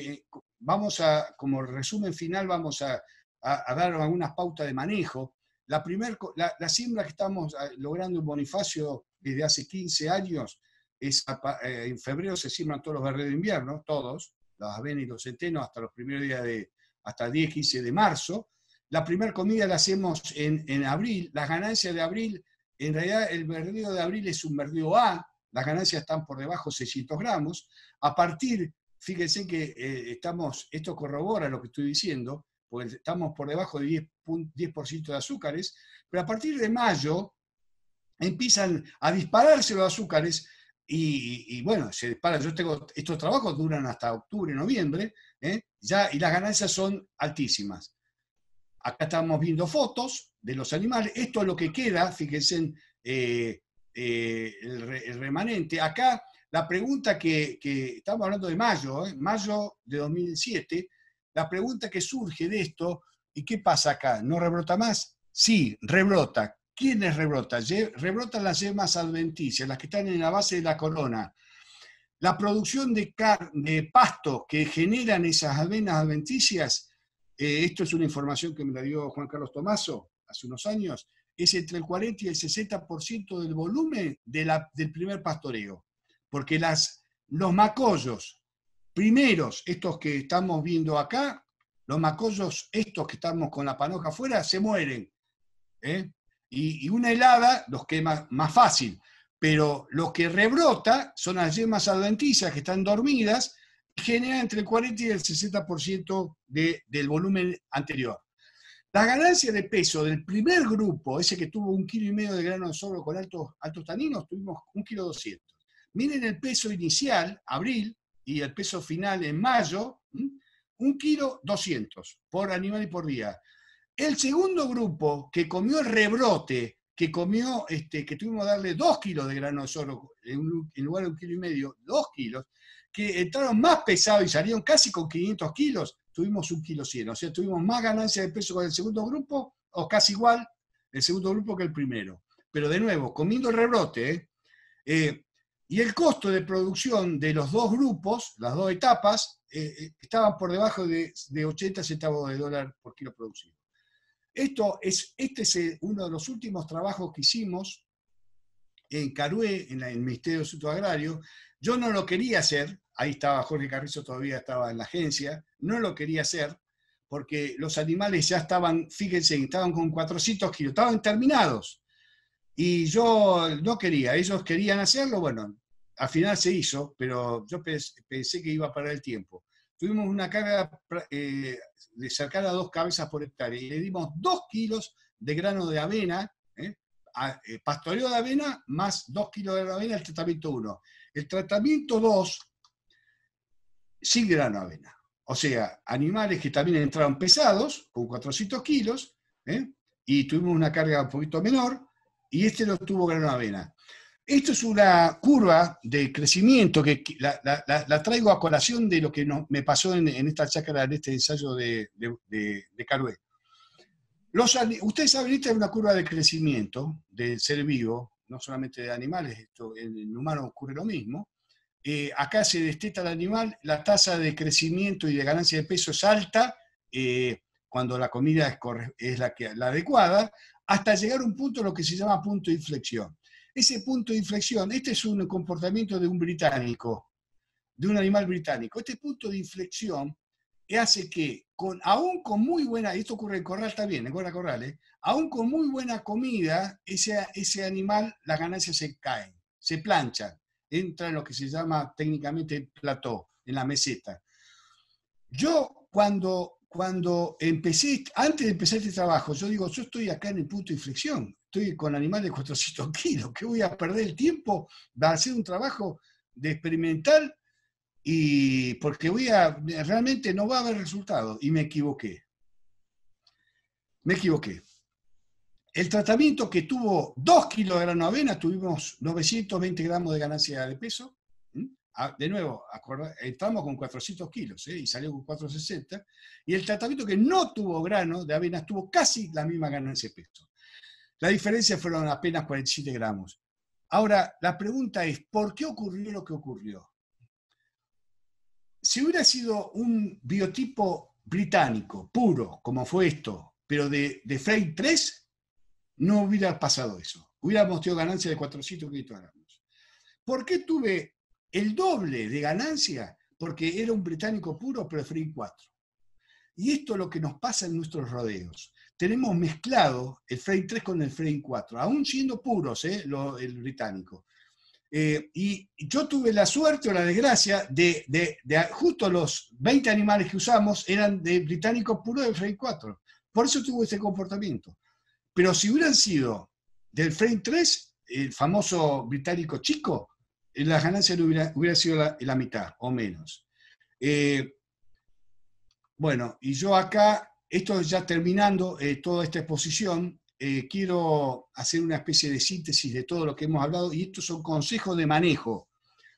como resumen final, vamos a dar algunas pautas de manejo. La siembra que estamos logrando en Bonifacio desde hace 15 años, en febrero se siembran todos los verdes de invierno, todos, las avenas y los centenos, hasta los primeros días hasta 10, 15 de marzo. La primera comida la hacemos en abril. Las ganancias de abril, en realidad el verdeo de abril es un verdeo A, las ganancias están por debajo de 600 gramos. A partir, fíjense que esto corrobora lo que estoy diciendo, porque estamos por debajo de 10% de azúcares, pero a partir de mayo empiezan a dispararse los azúcares y bueno, se dispara. Estos trabajos duran hasta octubre, noviembre, y las ganancias son altísimas. Acá estamos viendo fotos de los animales. Esto es lo que queda, fíjense, el remanente. Acá la pregunta que estamos hablando de mayo, mayo de 2007, la pregunta que surge de esto, ¿y qué pasa acá? ¿No rebrota más? Sí, rebrota. ¿Quiénes rebrotan? Rebrotan las yemas adventicias, las que están en la base de la corona. La producción de pasto que generan esas avenas adventicias, esto es una información que me la dio Juan Carlos Tomaso hace unos años, es entre el 40 y el 60% del volumen del primer pastoreo. Porque los macollos primeros, estos que estamos viendo acá, los macollos estos que estamos con la panoja afuera, se mueren. Y una helada los quema más fácil. Pero lo que rebrota son las yemas adventicias que están dormidas y generan entre el 40 y el 60% del volumen anterior. La ganancia de peso del primer grupo, ese que tuvo 1,5 kilos de grano de sorgo con altos taninos, tuvimos 1,2 kilos. Miren el peso inicial, abril, y el peso final en mayo, 1,2 kilos por animal y por día. El segundo grupo, que comió el rebrote, que tuvimos que darle 2 kilos de grano de sorgo, en lugar de 1,5 kilos, 2 kilos, que entraron más pesados y salieron casi con 500 kilos, tuvimos 1,1 kilo. O sea, tuvimos más ganancia de peso con el segundo grupo, o casi igual el segundo grupo que el primero. Pero de nuevo, comiendo el rebrote, y el costo de producción de los dos grupos, las dos etapas, estaban por debajo de 80 centavos de dólar por kilo producido. Este es uno de los últimos trabajos que hicimos en Carué, en el Ministerio de Asuntos Agrarios. Yo no lo quería hacer, ahí estaba Jorge Carrizo, todavía estaba en la agencia, no lo quería hacer, porque los animales ya estaban, fíjense, estaban con 400 kilos, estaban terminados. Y yo no quería, ellos querían hacerlo, bueno, al final se hizo, pero yo pensé que iba a parar el tiempo. Tuvimos una carga de cercana a 2 cabezas por hectárea y le dimos 2 kilos de grano de avena, pastoreo de avena más 2 kilos de avena, el tratamiento 1. El tratamiento 2, sin grano de avena. O sea, animales que también entraron pesados, con 400 kilos, y tuvimos una carga un poquito menor, y este no tuvo grano de avena. Esto es una curva de crecimiento que la traigo a colación de lo que me pasó en esta chácara, en este ensayo de Carué. Ustedes saben, esta es una curva de crecimiento del ser vivo, no solamente de animales, esto, en el humano ocurre lo mismo. Acá se desteta el animal, la tasa de crecimiento y de ganancia de peso es alta cuando la comida es la adecuada, hasta llegar a un punto, lo que se llama punto de inflexión. Ese punto de inflexión, este es un comportamiento de un británico, de un animal británico. Este punto de inflexión hace que, aún con muy buena, y esto ocurre en corral también, en corrales, aún con muy buena comida, ese animal, las ganancias se caen, se planchan, entra en lo que se llama técnicamente plató, en la meseta. Yo cuando empecé, antes de empezar este trabajo, yo digo, yo estoy acá en el punto de inflexión, estoy con animales de 400 kilos, que voy a perder el tiempo de hacer un trabajo de experimental y porque realmente no va a haber resultado. Y me equivoqué. Me equivoqué. El tratamiento que tuvo 2 kilos de grano de avena, tuvimos 920 gramos de ganancia de peso. De nuevo, entramos con 400 kilos y salió con 460. Y el tratamiento que no tuvo grano de avena tuvo casi la misma ganancia de peso. La diferencia fueron apenas 47 gramos. Ahora, la pregunta es, ¿por qué ocurrió lo que ocurrió? Si hubiera sido un biotipo británico, puro, como fue esto, pero de frame 3, no hubiera pasado eso. Hubiéramos tenido ganancia de 400 gramos. ¿Por qué tuve el doble de ganancia? Porque era un británico puro, pero de frame 4. Y esto es lo que nos pasa en nuestros rodeos. Tenemos mezclado el frame 3 con el frame 4, aún siendo puros el británico. Y yo tuve la suerte o la desgracia de justo los 20 animales que usamos eran de británico puro de frame 4. Por eso tuvo ese comportamiento. Pero si hubieran sido del frame 3, el famoso británico chico, la ganancia no hubiera sido la mitad o menos. Bueno, y yo acá, esto ya terminando toda esta exposición, quiero hacer una especie de síntesis de todo lo que hemos hablado, y estos son consejos de manejo.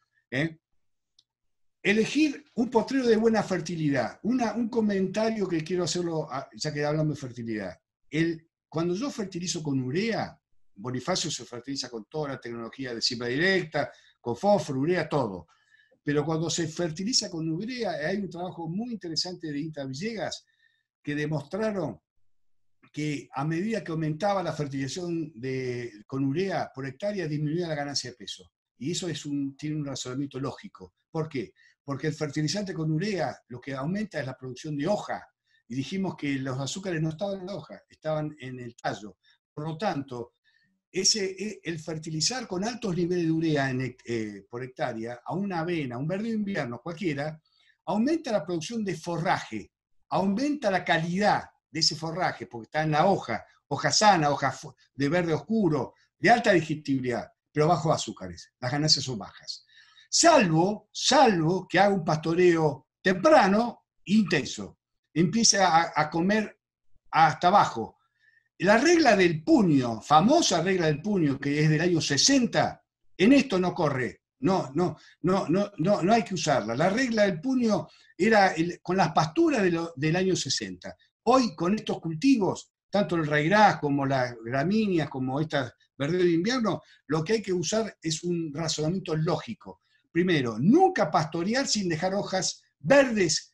Elegir un potrero de buena fertilidad. Un comentario que quiero hacerlo, ya que hablamos de fertilidad. Cuando yo fertilizo con urea, Bonifacio se fertiliza con toda la tecnología de siembra directa, con fósforo, urea, todo. Pero cuando se fertiliza con urea, hay un trabajo muy interesante de Ita Villegas que demostraron que a medida que aumentaba la fertilización con urea por hectárea, disminuía la ganancia de peso. Y eso tiene un razonamiento lógico. ¿Por qué? Porque el fertilizante con urea lo que aumenta es la producción de hoja. Y dijimos que los azúcares no estaban en la hoja, estaban en el tallo. Por lo tanto, el fertilizar con altos niveles de urea por hectárea a una avena, un verde de invierno, cualquiera, aumenta la producción de forraje, aumenta la calidad de ese forraje, porque está en la hoja sana, hoja de verde oscuro, de alta digestibilidad, pero bajo azúcares. Las ganancias son bajas. Salvo que haga un pastoreo temprano e intenso. Empieza a comer hasta abajo. La regla del puño, famosa regla del puño, que es del año 60, en esto no corre. No hay que usarla. La regla del puño era con las pasturas del año 60. Hoy, con estos cultivos, tanto el raigras como las gramíneas, como estas verdeos de invierno, lo que hay que usar es un razonamiento lógico. Primero, nunca pastorear sin dejar hojas verdes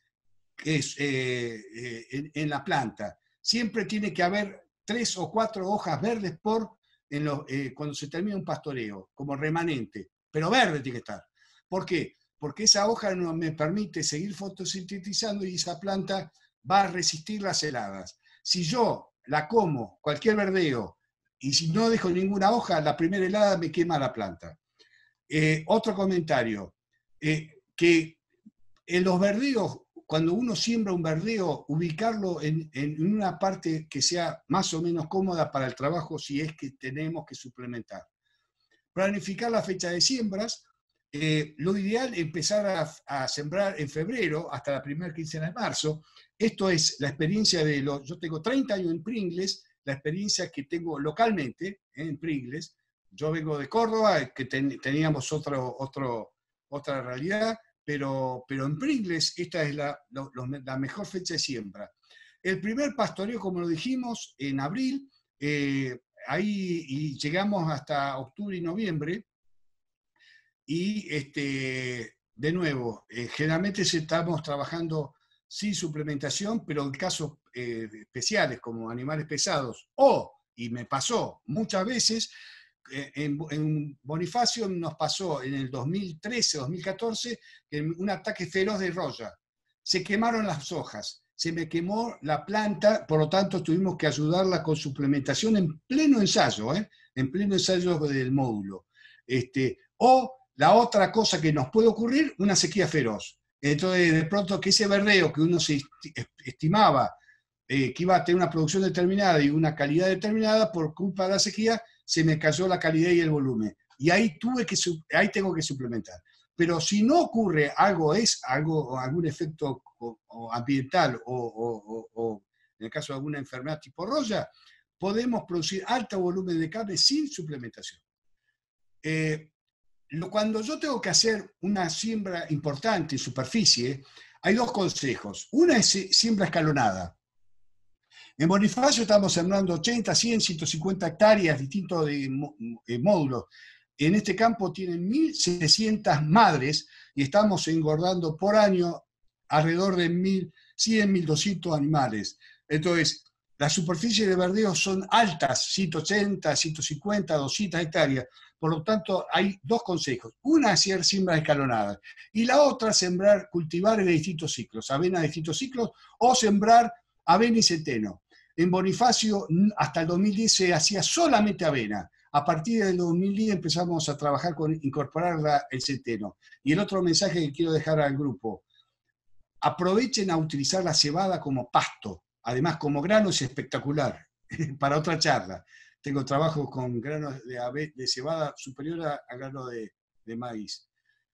en la planta. Siempre tiene que haber 3 o 4 hojas verdes cuando se termina un pastoreo, como remanente, pero verde tiene que estar. ¿Por qué? Porque esa hoja no me permite seguir fotosintetizando y esa planta va a resistir las heladas. Si yo la como, cualquier verdeo, y si no dejo ninguna hoja, la primera helada me quema la planta. Otro comentario, que en los verdeos, cuando uno siembra un verdeo, ubicarlo en una parte que sea más o menos cómoda para el trabajo si es que tenemos que suplementar. Planificar la fecha de siembras. Lo ideal es empezar a sembrar en febrero hasta la primera quincena de marzo. Esto es la experiencia yo tengo 30 años en Pringles, la experiencia que tengo localmente en Pringles. Yo vengo de Córdoba, que teníamos otra realidad, pero en Pringles esta es la mejor fecha de siembra. El primer pastoreo, como lo dijimos, en abril, ahí y llegamos hasta octubre y noviembre, y de nuevo, generalmente estamos trabajando sin suplementación, pero en casos especiales como animales pesados, y me pasó muchas veces, en Bonifacio nos pasó en el 2013, 2014, un ataque feroz de roya. Se quemaron las hojas, se me quemó la planta, por lo tanto tuvimos que ayudarla con suplementación en pleno ensayo, en pleno ensayo del módulo. O la otra cosa que nos puede ocurrir, una sequía feroz. Entonces, de pronto que ese verdeo que uno se estimaba que iba a tener una producción determinada y una calidad determinada, por culpa de la sequía, se me cayó la calidad y el volumen. Y ahí tengo que suplementar. Pero si no ocurre algún efecto ambiental o en el caso de alguna enfermedad tipo roya, podemos producir alto volumen de carne sin suplementación. Cuando yo tengo que hacer una siembra importante en superficie, hay dos consejos. Una es siembra escalonada. En Bonifacio estamos sembrando 80, 100, 150 hectáreas distintos de módulos. En este campo tienen 1.700 madres y estamos engordando por año alrededor de 1.100, 1.200 animales. Entonces, las superficies de verdeo son altas, 180, 150, 200 hectáreas. Por lo tanto, hay dos consejos. Una, hacer siembras escalonadas. Y la otra, sembrar cultivares de distintos ciclos, avena de distintos ciclos, o sembrar avena y centeno. En Bonifacio, hasta el 2010 se hacía solamente avena. A partir del 2010 empezamos a trabajar con incorporar el centeno. Y el otro mensaje que quiero dejar al grupo: aprovechen a utilizar la cebada como pasto. Además, como grano es espectacular. Para otra charla. Tengo trabajos con granos de cebada superior a grano de maíz.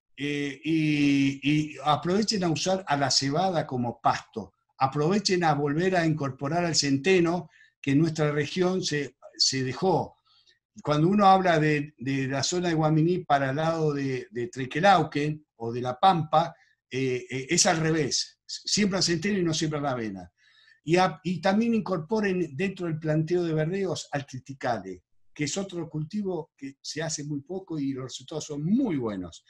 Y aprovechen a usar a la cebada como pasto. Aprovechen a volver a incorporar al centeno, que en nuestra región se dejó. Cuando uno habla de la zona de Guaminí para el lado de Trequelauquen o de La Pampa, es al revés. Siembran centeno y no siembran avena. Y también incorporen dentro del planteo de verdeos al triticale, que es otro cultivo que se hace muy poco y los resultados son muy buenos.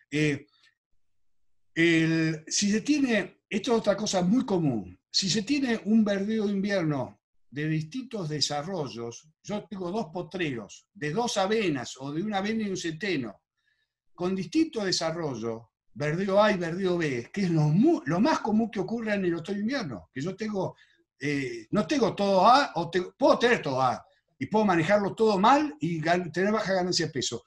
Si se tiene, esto es otra cosa muy común, si se tiene un verdeo de invierno de distintos desarrollos, yo tengo dos potreros, de dos avenas o de una avena y un centeno, con distinto desarrollo, verdeo A y verdeo B, que es lo más común que ocurre en el otoño-invierno, que yo tengo, no tengo todo A, puedo tener todo A, y puedo manejarlo todo mal y tener baja ganancia de peso,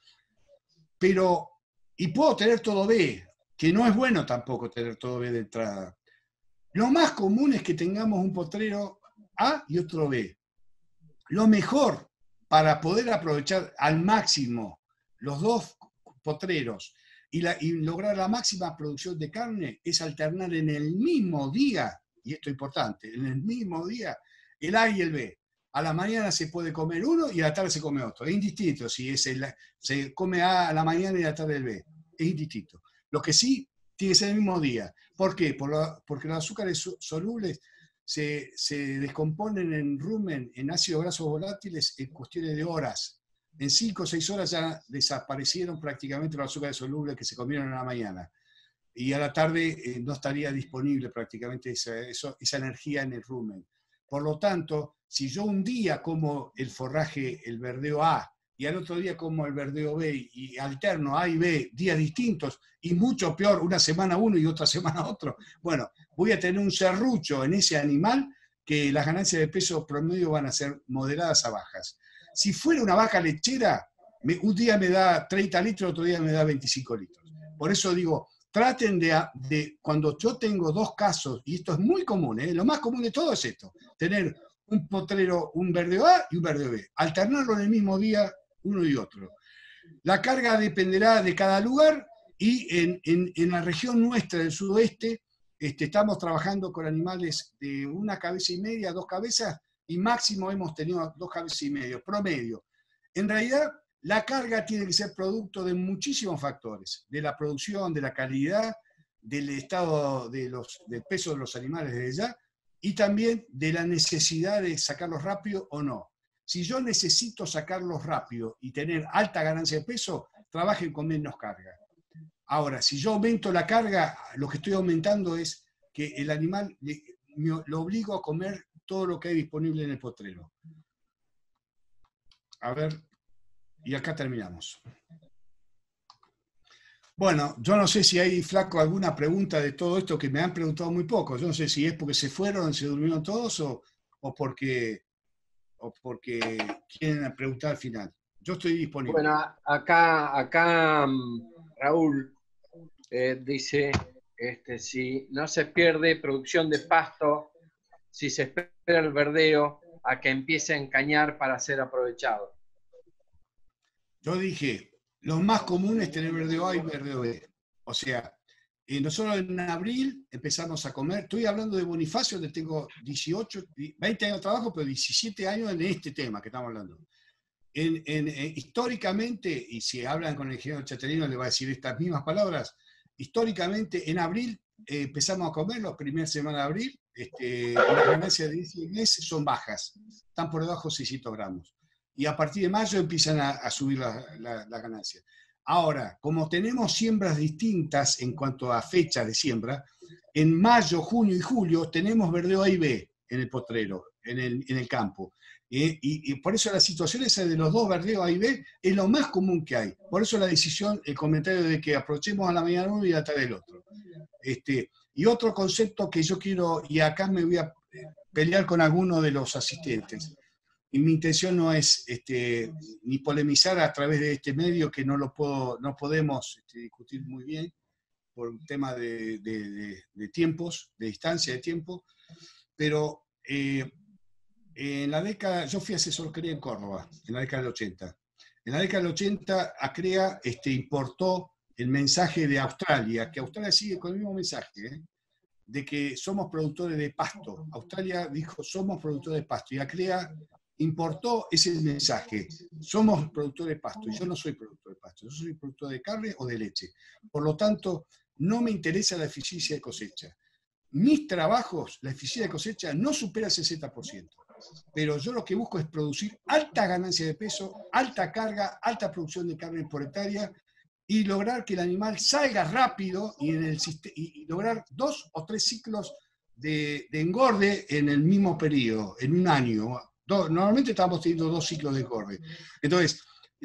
y puedo tener todo B, que no es bueno tampoco tener todo B de entrada. Lo más común es que tengamos un potrero A y otro B. Lo mejor para poder aprovechar al máximo los dos potreros y lograr la máxima producción de carne es alternar en el mismo día, y esto es importante, en el mismo día, el A y el B. A la mañana se puede comer uno y a la tarde se come otro. Es indistinto si se come A la mañana y a la tarde el B. Es indistinto. Lo que sí tiene que ser el mismo día. ¿Por qué? Porque los azúcares solubles se descomponen en rumen, en ácidos grasos volátiles, en cuestiones de horas. En 5 o 6 horas ya desaparecieron prácticamente los azúcares solubles que se comieron en la mañana. Y a la tarde no estaría disponible prácticamente esa energía en el rumen. Por lo tanto, si yo un día como el forraje, el verdeo A, y al otro día como el verdeo B, y alterno A y B, días distintos, y mucho peor, una semana uno y otra semana otro, bueno, voy a tener un serrucho en ese animal que las ganancias de peso promedio van a ser moderadas a bajas. Si fuera una vaca lechera, un día me da 30 litros, otro día me da 25 litros. Por eso digo, traten cuando yo tengo dos casos, y esto es muy común, lo más común de todo es esto, tener un potrero, un verdeo A y un verdeo B, alternarlo en el mismo día uno y otro. La carga dependerá de cada lugar y en la región nuestra del sudoeste estamos trabajando con animales de 1,5 cabezas, 2 cabezas, y máximo hemos tenido 2 cabezas y medio, promedio. En realidad, la carga tiene que ser producto de muchísimos factores, de la producción, de la calidad, del estado del peso de los animales desde ya, y también de la necesidad de sacarlos rápido o no. Si yo necesito sacarlos rápido y tener alta ganancia de peso, trabajen con menos carga. Ahora, si yo aumento la carga, lo que estoy aumentando es que el animal lo obligo a comer todo lo que hay disponible en el potrero. A ver, y acá terminamos. Bueno, yo no sé si hay, Flaco, alguna pregunta de todo esto, que me han preguntado muy poco. Yo no sé si es porque se fueron, se durmieron todos o porque quieren preguntar al final. Yo estoy disponible. Bueno, acá Raúl dice, si no se pierde producción de pasto, si se espera el verdeo a que empiece a encañar para ser aprovechado. Yo dije, lo más común es tener verdeo A y verdeo B. O sea, nosotros en abril empezamos a comer, estoy hablando de Bonifacio, donde tengo 20 años de trabajo, pero 17 años en este tema que estamos hablando. Históricamente, y si hablan con el ingeniero Chaterino le va a decir estas mismas palabras, históricamente en abril empezamos a comer, la primera semana de abril, y las ganancias de ese mes son bajas, están por debajo de 600 gramos. Y a partir de mayo empiezan a subir la ganancia. Ahora, como tenemos siembras distintas en cuanto a fechas de siembra, en mayo, junio y julio tenemos verdeo A y B en el potrero, en el campo. Y por eso la situación esa de los dos verdeos A y B es lo más común que hay. Por eso la decisión, el comentario de que aprovechemos a la mañana uno y a la tarde el otro. Y otro concepto que yo quiero, y acá me voy a pelear con alguno de los asistentes, y mi intención no es ni polemizar a través de este medio, que no podemos discutir muy bien por un tema de tiempos, de distancia de tiempo, pero en la década, yo fui asesor CREA en Córdoba, en la década del 80. En la década del 80, ACREA importó el mensaje de Australia, que Australia sigue con el mismo mensaje, de que somos productores de pasto. Australia dijo, somos productores de pasto, y ACREA importó ese mensaje, somos productores de pasto, y yo no soy productor de pasto, yo soy productor de carne o de leche. Por lo tanto, no me interesa la eficiencia de cosecha. Mis trabajos, la eficiencia de cosecha no supera el 60%, pero yo lo que busco es producir alta ganancia de peso, alta carga, alta producción de carne por hectárea, y lograr que el animal salga rápido y lograr 2 o 3 ciclos de engorde en el mismo periodo, en un año. Normalmente estamos teniendo 2 ciclos de engorde. Entonces,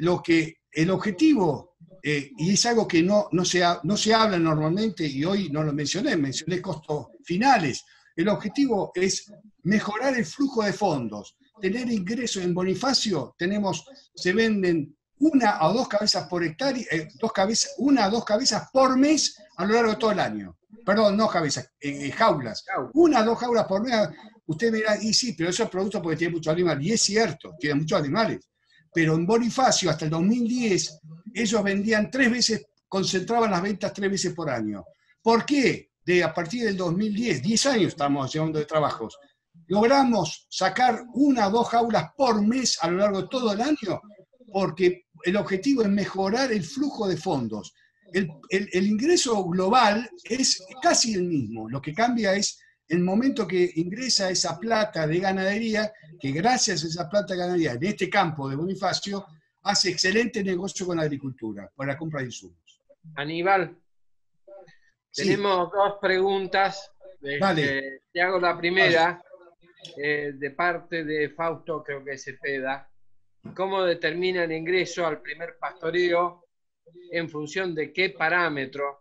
el objetivo, y es algo que no se habla normalmente, y hoy no lo mencioné costos finales. El objetivo es mejorar el flujo de fondos, tener ingresos. En Bonifacio se venden 1 o 2 cabezas por hectárea, 1 o 2 cabezas por mes a lo largo de todo el año. Perdón, no cabezas, jaulas. 1 o 2 jaulas por mes. Usted me dirá, y sí, pero eso es producto porque tiene muchos animales. Y es cierto, tiene muchos animales. Pero en Bonifacio, hasta el 2010, ellos vendían 3 veces, concentraban las ventas 3 veces por año. ¿Por qué? A partir del 2010, 10 años estamos llevando de trabajos, logramos sacar 1 o 2 jaulas por mes a lo largo de todo el año, porque el objetivo es mejorar el flujo de fondos. El ingreso global es casi el mismo, lo que cambia es el momento que ingresa esa plata de ganadería, que gracias a esa plata de ganadería, en este campo de Bonifacio, hace excelente negocio con la agricultura, para la compra de insumos. Aníbal, sí. Tenemos 2 preguntas. Vale. Te hago la primera, de parte de Fausto, creo que es Cepeda. ¿Cómo determina el ingreso al primer pastoreo? ¿En función de qué parámetro?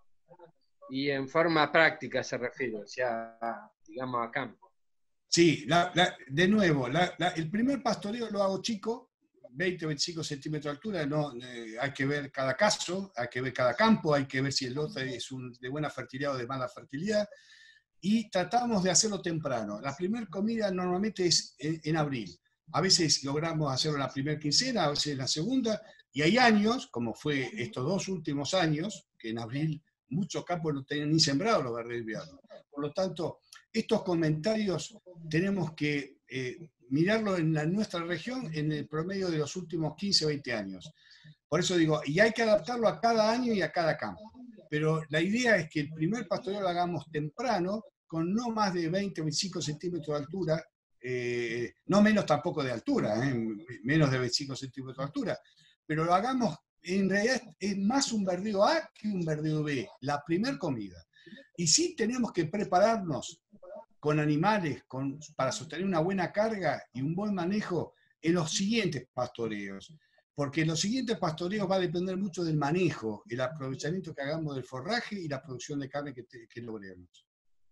Y en forma práctica se refiere, o sea, digamos a campo. Sí, de nuevo, el primer pastoreo lo hago chico, 20 o 25 centímetros de altura, hay que ver cada caso, hay que ver cada campo, hay que ver si el lote es de buena fertilidad o de mala fertilidad, y tratamos de hacerlo temprano. La primera comida normalmente es en abril. A veces logramos hacerlo en la primera quincena, a veces en la segunda, y hay años, como fue estos 2 últimos años, que en abril muchos campos no tenían ni sembrado los verdes de invierno. Por lo tanto, estos comentarios tenemos que mirarlo en nuestra región en el promedio de los últimos 15 o 20 años. Por eso digo, y hay que adaptarlo a cada año y a cada campo. Pero la idea es que el primer pastoreo lo hagamos temprano, con no más de 20 o 25 centímetros de altura, no menos tampoco de altura, menos de 25 centímetros de altura, pero lo hagamos, en realidad es más un verdeo A que un verdeo B, la primer comida. Y sí tenemos que prepararnos con animales para sostener una buena carga y un buen manejo en los siguientes pastoreos. Porque en los siguientes pastoreos va a depender mucho del manejo, el aprovechamiento que hagamos del forraje y la producción de carne que logremos.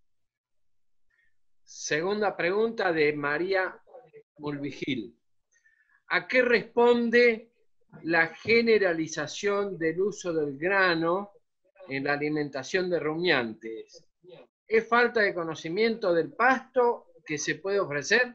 Segunda pregunta de María Mulvigil. ¿A qué responde la generalización del uso del grano en la alimentación de rumiantes? ¿Es falta de conocimiento del pasto que se puede ofrecer?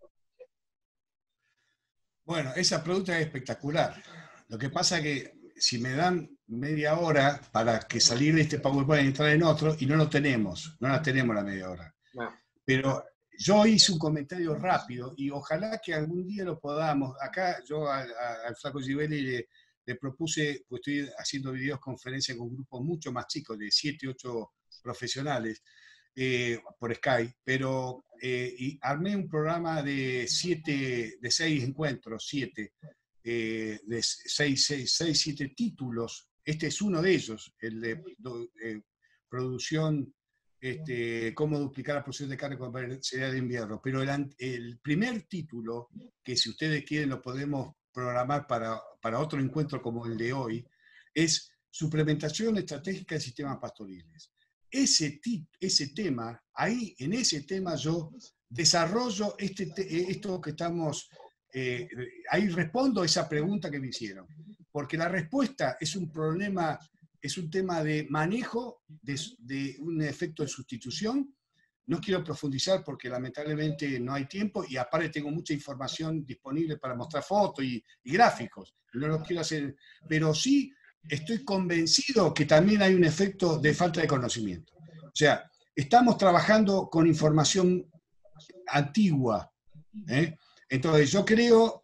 Bueno, esa pregunta es espectacular. Lo que pasa es que si me dan media hora para que salir de este PowerPoint y entrar en otro, y no lo tenemos, no la tenemos la media hora. No. Pero yo hice un comentario rápido y ojalá que algún día lo podamos. Acá yo al Flaco Givelli le propuse, pues estoy haciendo videoconferencias con grupos mucho más chicos, de 7, 8 profesionales, por Skype, pero y armé un programa de 6 encuentros, 7, de 7 títulos. Este es uno de ellos, el de producción, cómo duplicar la producción de carne con variedad de invierno. Pero el primer título, que si ustedes quieren lo podemos programar para otro encuentro como el de hoy, es suplementación estratégica de sistemas pastoriles. Ese tema, ahí en ese tema yo desarrollo esto que estamos, ahí respondo a esa pregunta que me hicieron, porque la respuesta es un problema, es un tema de manejo de un efecto de sustitución. No quiero profundizar porque lamentablemente no hay tiempo y aparte tengo mucha información disponible para mostrar fotos y gráficos, no lo quiero hacer, pero sí estoy convencido que también hay un efecto de falta de conocimiento. O sea, estamos trabajando con información antigua. Entonces, yo creo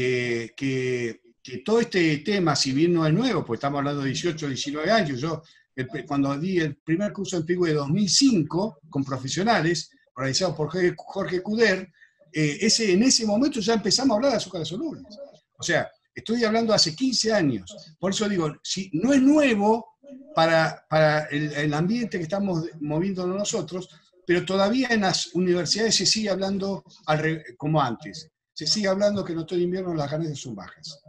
que todo este tema, si bien no es nuevo, pues estamos hablando de 18, 19 años, yo cuando di el primer curso en Pigüe de 2005, con profesionales, organizado por Jorge Cuder, en ese momento ya empezamos a hablar de azúcares solubles. O sea, estoy hablando hace 15 años. Por eso digo, si no es nuevo para el ambiente que estamos moviéndonos nosotros, pero todavía en las universidades se sigue hablando como antes. Se sigue hablando que en otoño e invierno las ganancias son bajas.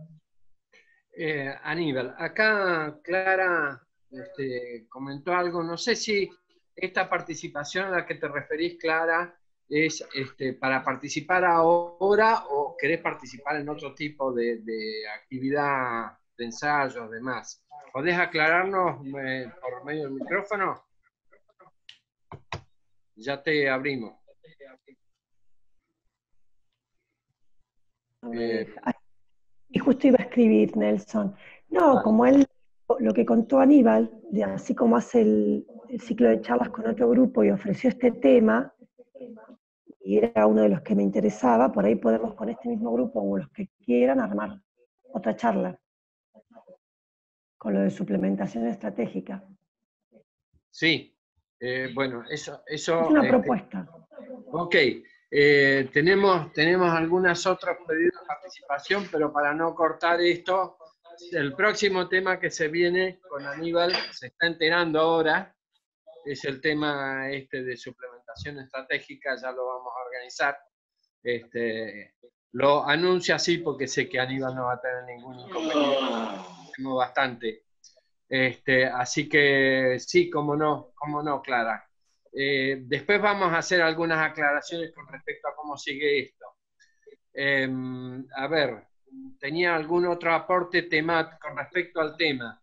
Aníbal, acá Clara comentó algo, no sé si esta participación a la que te referís, Clara, es para participar ahora o querés participar en otro tipo de actividad, de ensayos, demás. ¿Podés aclararnos por medio del micrófono? Ya te abrimos. Y justo iba a escribir, Nelson. No, como él, lo que contó Aníbal, así como hace el ciclo de charlas con otro grupo y ofreció este tema, y era uno de los que me interesaba, por ahí podemos con este mismo grupo o los que quieran armar otra charla con lo de suplementación estratégica. Sí, bueno, eso es una propuesta. Ok, tenemos algunas otras pedidos de participación, pero para no cortar esto, el próximo tema que se viene con Aníbal, se está enterando ahora, es el tema de suplementación estratégica, ya lo vamos a organizar. Lo anuncio así porque sé que Aníbal no va a tener ningún inconveniente, tenemos bastante. Así que sí, cómo no, Clara. Después vamos a hacer algunas aclaraciones con respecto a cómo sigue esto. A ver, ¿tenía algún otro aporte temático con respecto al tema?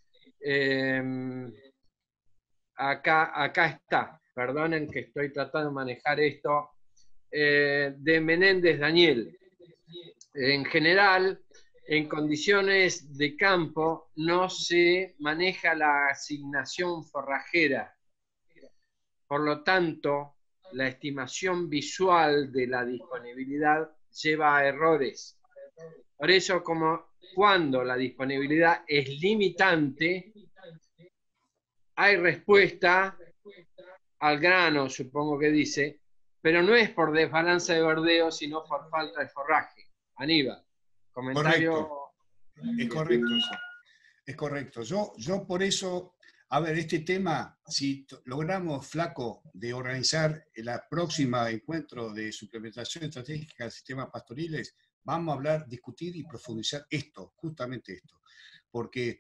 Acá está, perdonen que estoy tratando de manejar esto. De Menéndez Daniel. En general, en condiciones de campo no se maneja la asignación forrajera. Por lo tanto, la estimación visual de la disponibilidad lleva a errores. Por eso, cuando la disponibilidad es limitante, hay respuesta al grano, supongo que dice, pero no es por desbalance de verdeo, sino por falta de forraje. Aníbal, comentario. Correcto. Es correcto eso. Es correcto. Yo por eso, a ver, este tema, si logramos, Flaco, de organizar el próximo encuentro de suplementación estratégica de sistemas pastoriles, vamos a hablar, discutir y profundizar esto, justamente esto. Porque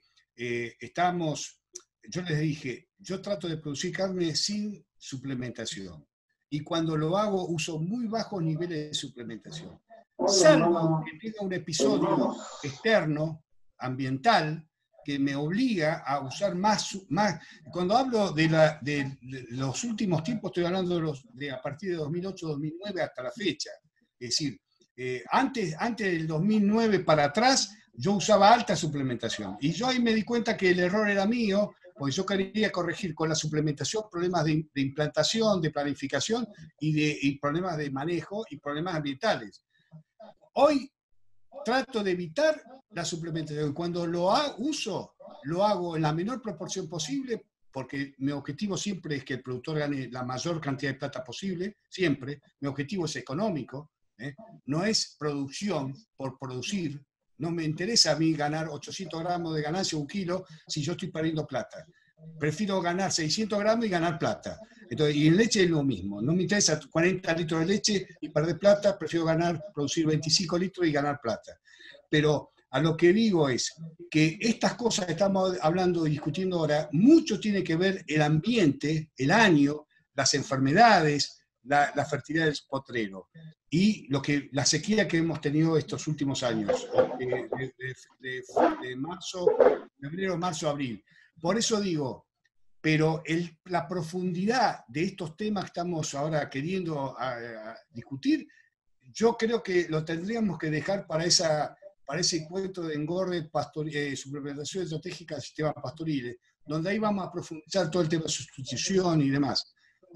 yo les dije, yo trato de producir carne sin suplementación. Y cuando lo hago, uso muy bajos niveles de suplementación. Salvo que tenga un episodio externo, ambiental, que me obliga a usar más. Cuando hablo de los últimos tiempos, estoy hablando de a partir de 2008-2009 hasta la fecha. Es decir, antes del 2009 para atrás, yo usaba alta suplementación. Y yo ahí me di cuenta que el error era mío, porque yo quería corregir con la suplementación problemas de implantación, de planificación y problemas de manejo y problemas ambientales. Hoy trato de evitar la suplementación. Cuando lo uso, lo hago en la menor proporción posible, porque mi objetivo siempre es que el productor gane la mayor cantidad de plata posible, siempre. Mi objetivo es económico, no es producción por producir. No me interesa a mí ganar 800 gramos de ganancia, 1 kilo, si yo estoy perdiendo plata. Prefiero ganar 600 gramos y ganar plata. Entonces, y en leche es lo mismo. No me interesa 40 litros de leche y perder plata, prefiero producir 25 litros y ganar plata. Pero a lo que digo es que estas cosas que estamos hablando y discutiendo ahora, mucho tiene que ver el ambiente, el año, las enfermedades, la fertilidad del potrero y la sequía que hemos tenido estos últimos años, de marzo, febrero, marzo, abril. Por eso digo, pero la profundidad de estos temas que estamos ahora queriendo discutir, yo creo que lo tendríamos que dejar para ese encuentro de engorde, suplementación estratégica de sistemas pastoriles, donde ahí vamos a profundizar todo el tema de sustitución y demás.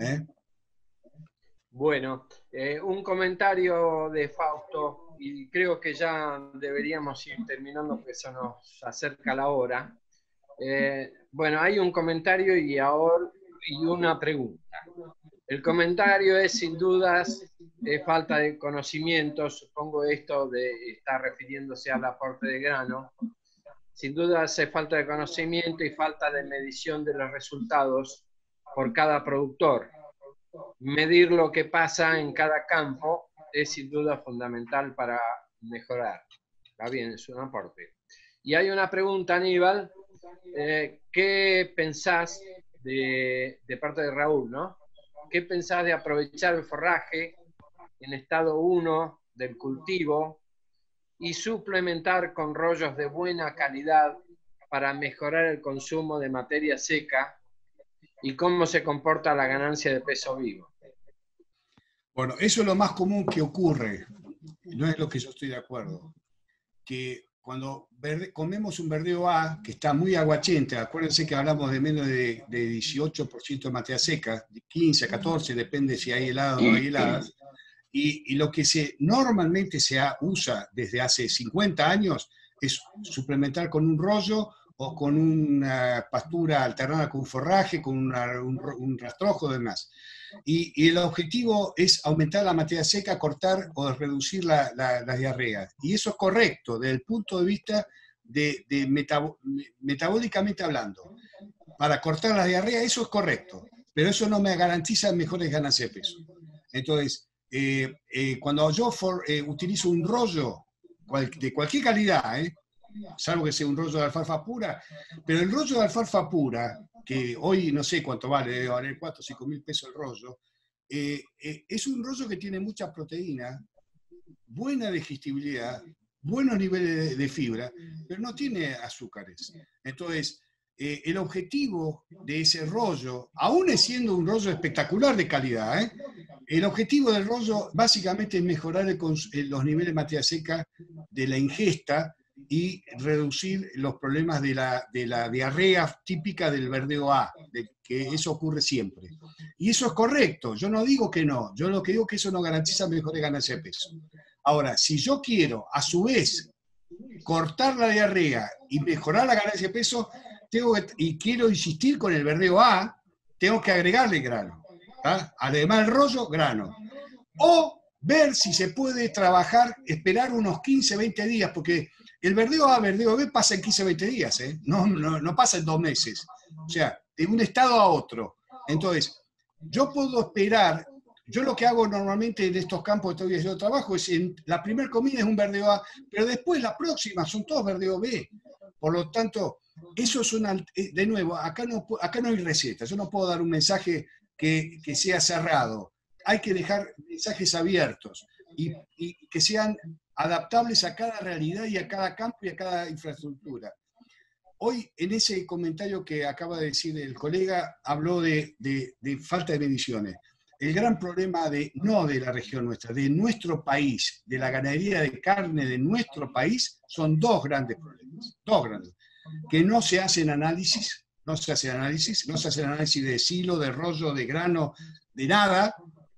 Bueno, un comentario de Fausto, y creo que ya deberíamos ir terminando porque se nos acerca la hora. Bueno, hay un comentario y una pregunta. El comentario es, sin dudas, falta de conocimiento. Supongo esto está refiriéndose al aporte de grano. Sin dudas es falta de conocimiento y falta de medición de los resultados por cada productor. Medir lo que pasa en cada campo es sin duda fundamental para mejorar. Está bien, es un aporte. Y hay una pregunta, Aníbal. ¿Qué pensás de parte de Raúl, ¿no? ¿Qué pensás de aprovechar el forraje en estado 1 del cultivo y suplementar con rollos de buena calidad para mejorar el consumo de materia seca y cómo se comporta la ganancia de peso vivo? Bueno, eso es lo más común que ocurre, no es lo que yo estoy de acuerdo, que cuando comemos un verdeo A, que está muy aguachente, acuérdense que hablamos de menos de 18% de materia seca, de 15 a 14, depende si hay helado o no hay heladas, y lo que normalmente se usa desde hace 50 años es suplementar con un rollo o con una pastura alternada con un forraje, con un rastrojo, demás. Y el objetivo es aumentar la materia seca, cortar o reducir la diarrea. Y eso es correcto desde el punto de vista metabólicamente hablando. Para cortar la diarrea eso es correcto, pero eso no me garantiza mejores ganancias de peso. Entonces, cuando yo utilizo un rollo de cualquier calidad, salvo que sea un rollo de alfalfa pura, pero el rollo de alfalfa pura, que hoy no sé cuánto vale, debe valer 4 o 5 mil pesos el rollo, es un rollo que tiene mucha proteína, buena digestibilidad, buenos niveles de fibra, pero no tiene azúcares. Entonces, el objetivo de ese rollo, aún siendo un rollo espectacular de calidad, el objetivo del rollo básicamente es mejorar los niveles de materia seca de la ingesta y reducir los problemas de la diarrea típica del verdeo A, que eso ocurre siempre. Y eso es correcto, yo no digo que no, yo lo que digo es que eso no garantiza mejores ganancias de peso. Ahora, si yo quiero, a su vez, cortar la diarrea y mejorar la ganancia de peso, y quiero insistir con el verdeo A, tengo que agregarle grano. ¿Tá? Además del rollo, grano. O ver si se puede trabajar, esperar unos 15, 20 días, porque el verdeo A, verdeo B pasa en 15, 20 días, ¿eh? No pasa en 2 meses. O sea, de un estado a otro. Entonces, yo puedo esperar. Yo lo que hago normalmente en estos campos que todavía yo trabajo es, la primera comida es un verdeo A, pero después la próxima son todos verdeo B. Por lo tanto, eso es de nuevo, acá no hay receta. Yo no puedo dar un mensaje que sea cerrado. Hay que dejar mensajes abiertos y que sean adaptables a cada realidad y a cada campo y a cada infraestructura. Hoy, en ese comentario que acaba de decir el colega, habló de falta de mediciones. El gran problema no de la región nuestra, de nuestro país, de la ganadería de carne de nuestro país, son dos grandes problemas. Dos grandes. Que no se hacen análisis, no se hacen análisis de silo, de rollo, de grano, de nada.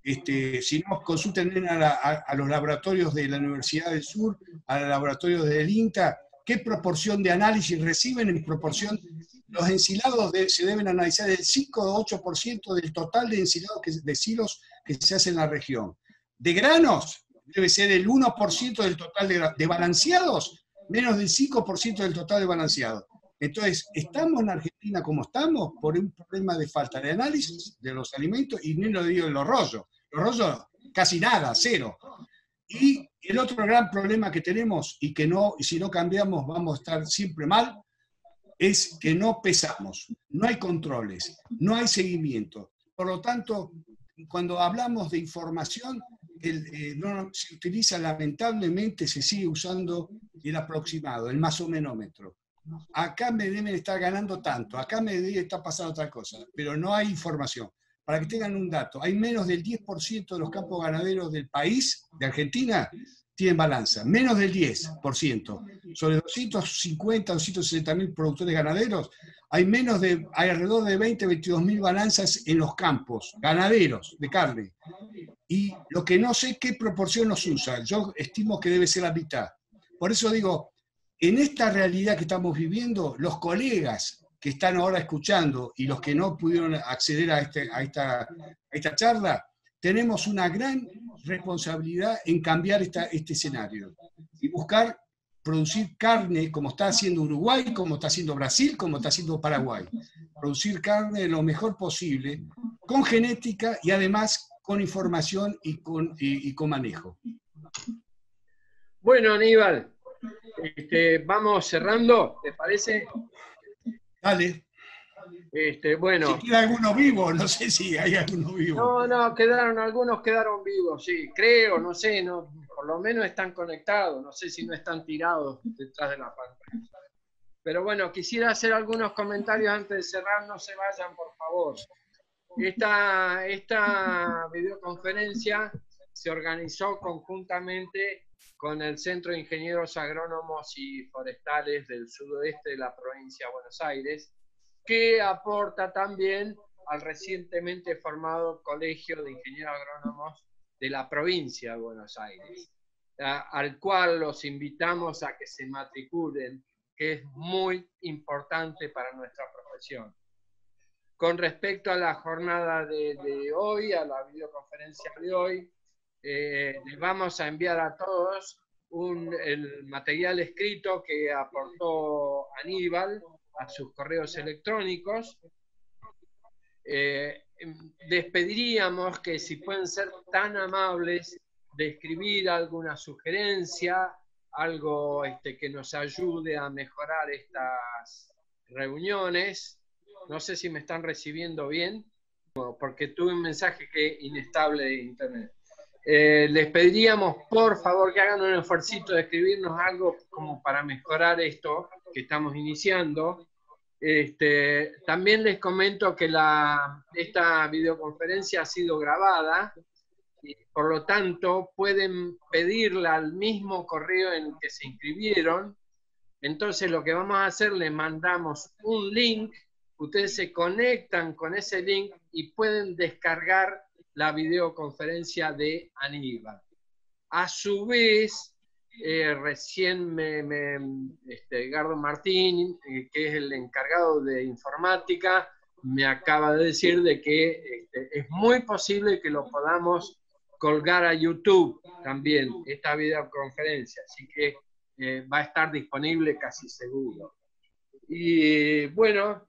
Si no, consulten a los laboratorios de la Universidad del Sur, a los laboratorios del INTA, qué proporción de análisis reciben en proporción. Los ensilados se deben analizar el 5 o 8% del total de ensilados de silos que se hace en la región. De granos, debe ser el 1% del total de balanceados, menos del 5% del total de balanceados. Entonces, estamos en Argentina como estamos por un problema de falta de análisis de los alimentos, y ni lo digo en los rollos. Los rollos, casi nada, cero. Y el otro gran problema que tenemos, y si no cambiamos vamos a estar siempre mal, es que no pesamos, no hay controles, no hay seguimiento. Por lo tanto, cuando hablamos de información, se utiliza, lamentablemente, se sigue usando el aproximado, el más o menómetro. Acá me deben estar ganando tanto, acá me debe estar pasando otra cosa, pero no hay información. Para que tengan un dato, hay menos del 10% de los campos ganaderos del país, de Argentina, tienen balanza, menos del 10%. Sobre 250, 260 mil productores ganaderos, hay alrededor de 20, 22 mil balanzas en los campos ganaderos de carne. Y lo que no sé qué proporción nos usa, yo estimo que debe ser la mitad. Por eso digo, en esta realidad que estamos viviendo, los colegas que están ahora escuchando y los que no pudieron acceder a esta charla, tenemos una gran responsabilidad en cambiar este escenario y buscar producir carne como está haciendo Uruguay, como está haciendo Brasil, como está haciendo Paraguay. Producir carne lo mejor posible, con genética y además con información y con manejo. Bueno, Aníbal, vamos cerrando, ¿te parece? Dale. Bueno. Si queda alguno vivo, no sé si hay alguno vivo. No, algunos quedaron vivos, sí, creo, no sé, por lo menos están conectados, no sé si no están tirados detrás de la pantalla. Pero bueno, quisiera hacer algunos comentarios antes de cerrar, no se vayan, por favor. Esta videoconferencia se organizó conjuntamente con el Centro de Ingenieros Agrónomos y Forestales del sudoeste de la provincia de Buenos Aires, que aporta también al recientemente formado Colegio de Ingenieros Agrónomos de la provincia de Buenos Aires, al cual los invitamos a que se matriculen, que es muy importante para nuestra profesión. Con respecto a la jornada de hoy, a la videoconferencia de hoy, les vamos a enviar a todos el material escrito que aportó Aníbal a sus correos electrónicos. Les pediríamos que si pueden ser tan amables de escribir alguna sugerencia, algo que nos ayude a mejorar estas reuniones. No sé si me están recibiendo bien, porque tuve un mensaje inestable de internet. Les pediríamos, por favor, que hagan un esfuercito de escribirnos algo como para mejorar esto que estamos iniciando. También les comento que esta videoconferencia ha sido grabada y por lo tanto pueden pedirla al mismo correo en el que se inscribieron. Entonces lo que vamos a hacer, les mandamos un link ustedes se conectan con ese link y pueden descargar la videoconferencia de Aníbal. A su vez, recién Edgardo Martín, que es el encargado de informática, me acaba de decir de que es muy posible que lo podamos colgar a YouTube también, esta videoconferencia, así que va a estar disponible casi seguro. Y bueno,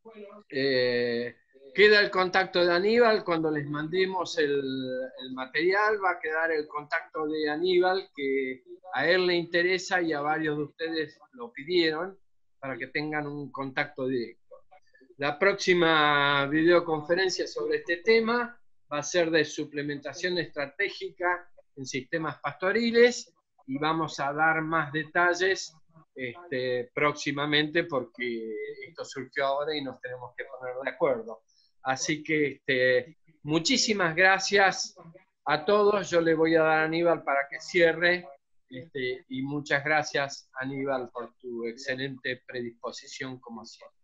queda el contacto de Aníbal. Cuando les mandemos el material, va a quedar el contacto de Aníbal, que a él le interesa y a varios de ustedes lo pidieron para que tengan un contacto directo. La próxima videoconferencia sobre este tema va a ser de suplementación estratégica en sistemas pastoriles y vamos a dar más detalles próximamente, porque esto surgió ahora y nos tenemos que poner de acuerdo. Así que muchísimas gracias a todos. Yo le voy a dar a Aníbal para que cierre, y muchas gracias, Aníbal, por tu excelente predisposición como siempre.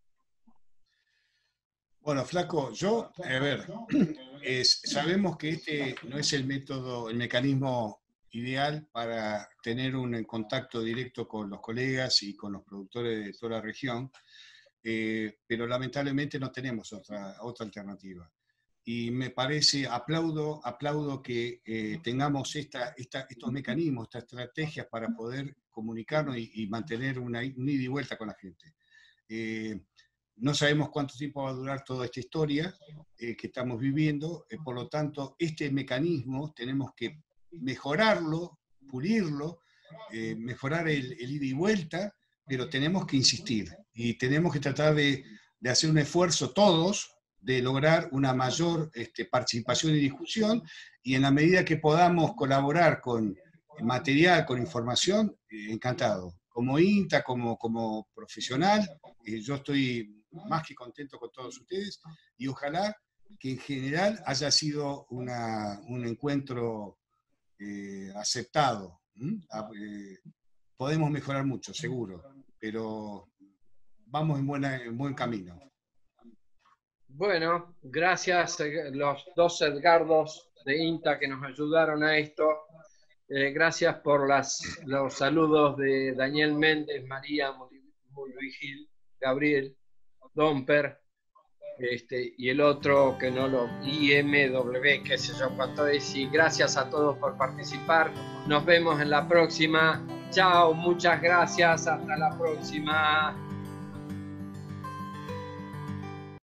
Bueno, Flaco, a ver, sabemos que este no es el mecanismo ideal para tener un contacto directo con los colegas y con los productores de toda la región, pero lamentablemente no tenemos otra alternativa. Y me parece, aplaudo que tengamos estos mecanismos, estas estrategias para poder comunicarnos y mantener un ida y vuelta con la gente. No sabemos cuánto tiempo va a durar toda esta historia que estamos viviendo, por lo tanto, este mecanismo tenemos que mejorarlo, pulirlo, mejorar el ida y vuelta, pero tenemos que insistir y tenemos que tratar de hacer un esfuerzo todos, de lograr una mayor participación y discusión, y en la medida que podamos colaborar con material, con información, encantado. Como INTA, como profesional, yo estoy más que contento con todos ustedes, y ojalá que en general haya sido un encuentro aceptado. Podemos mejorar mucho, seguro, pero vamos en buen camino. Bueno, gracias los dos Edgardos de INTA que nos ayudaron a esto. Gracias por los saludos de Daniel Méndez, María Mulvigil, Gabriel Domper, y el otro que no lo, IMW, qué sé yo cuánto es. Y gracias a todos por participar. Nos vemos en la próxima. Chao, muchas gracias. Hasta la próxima.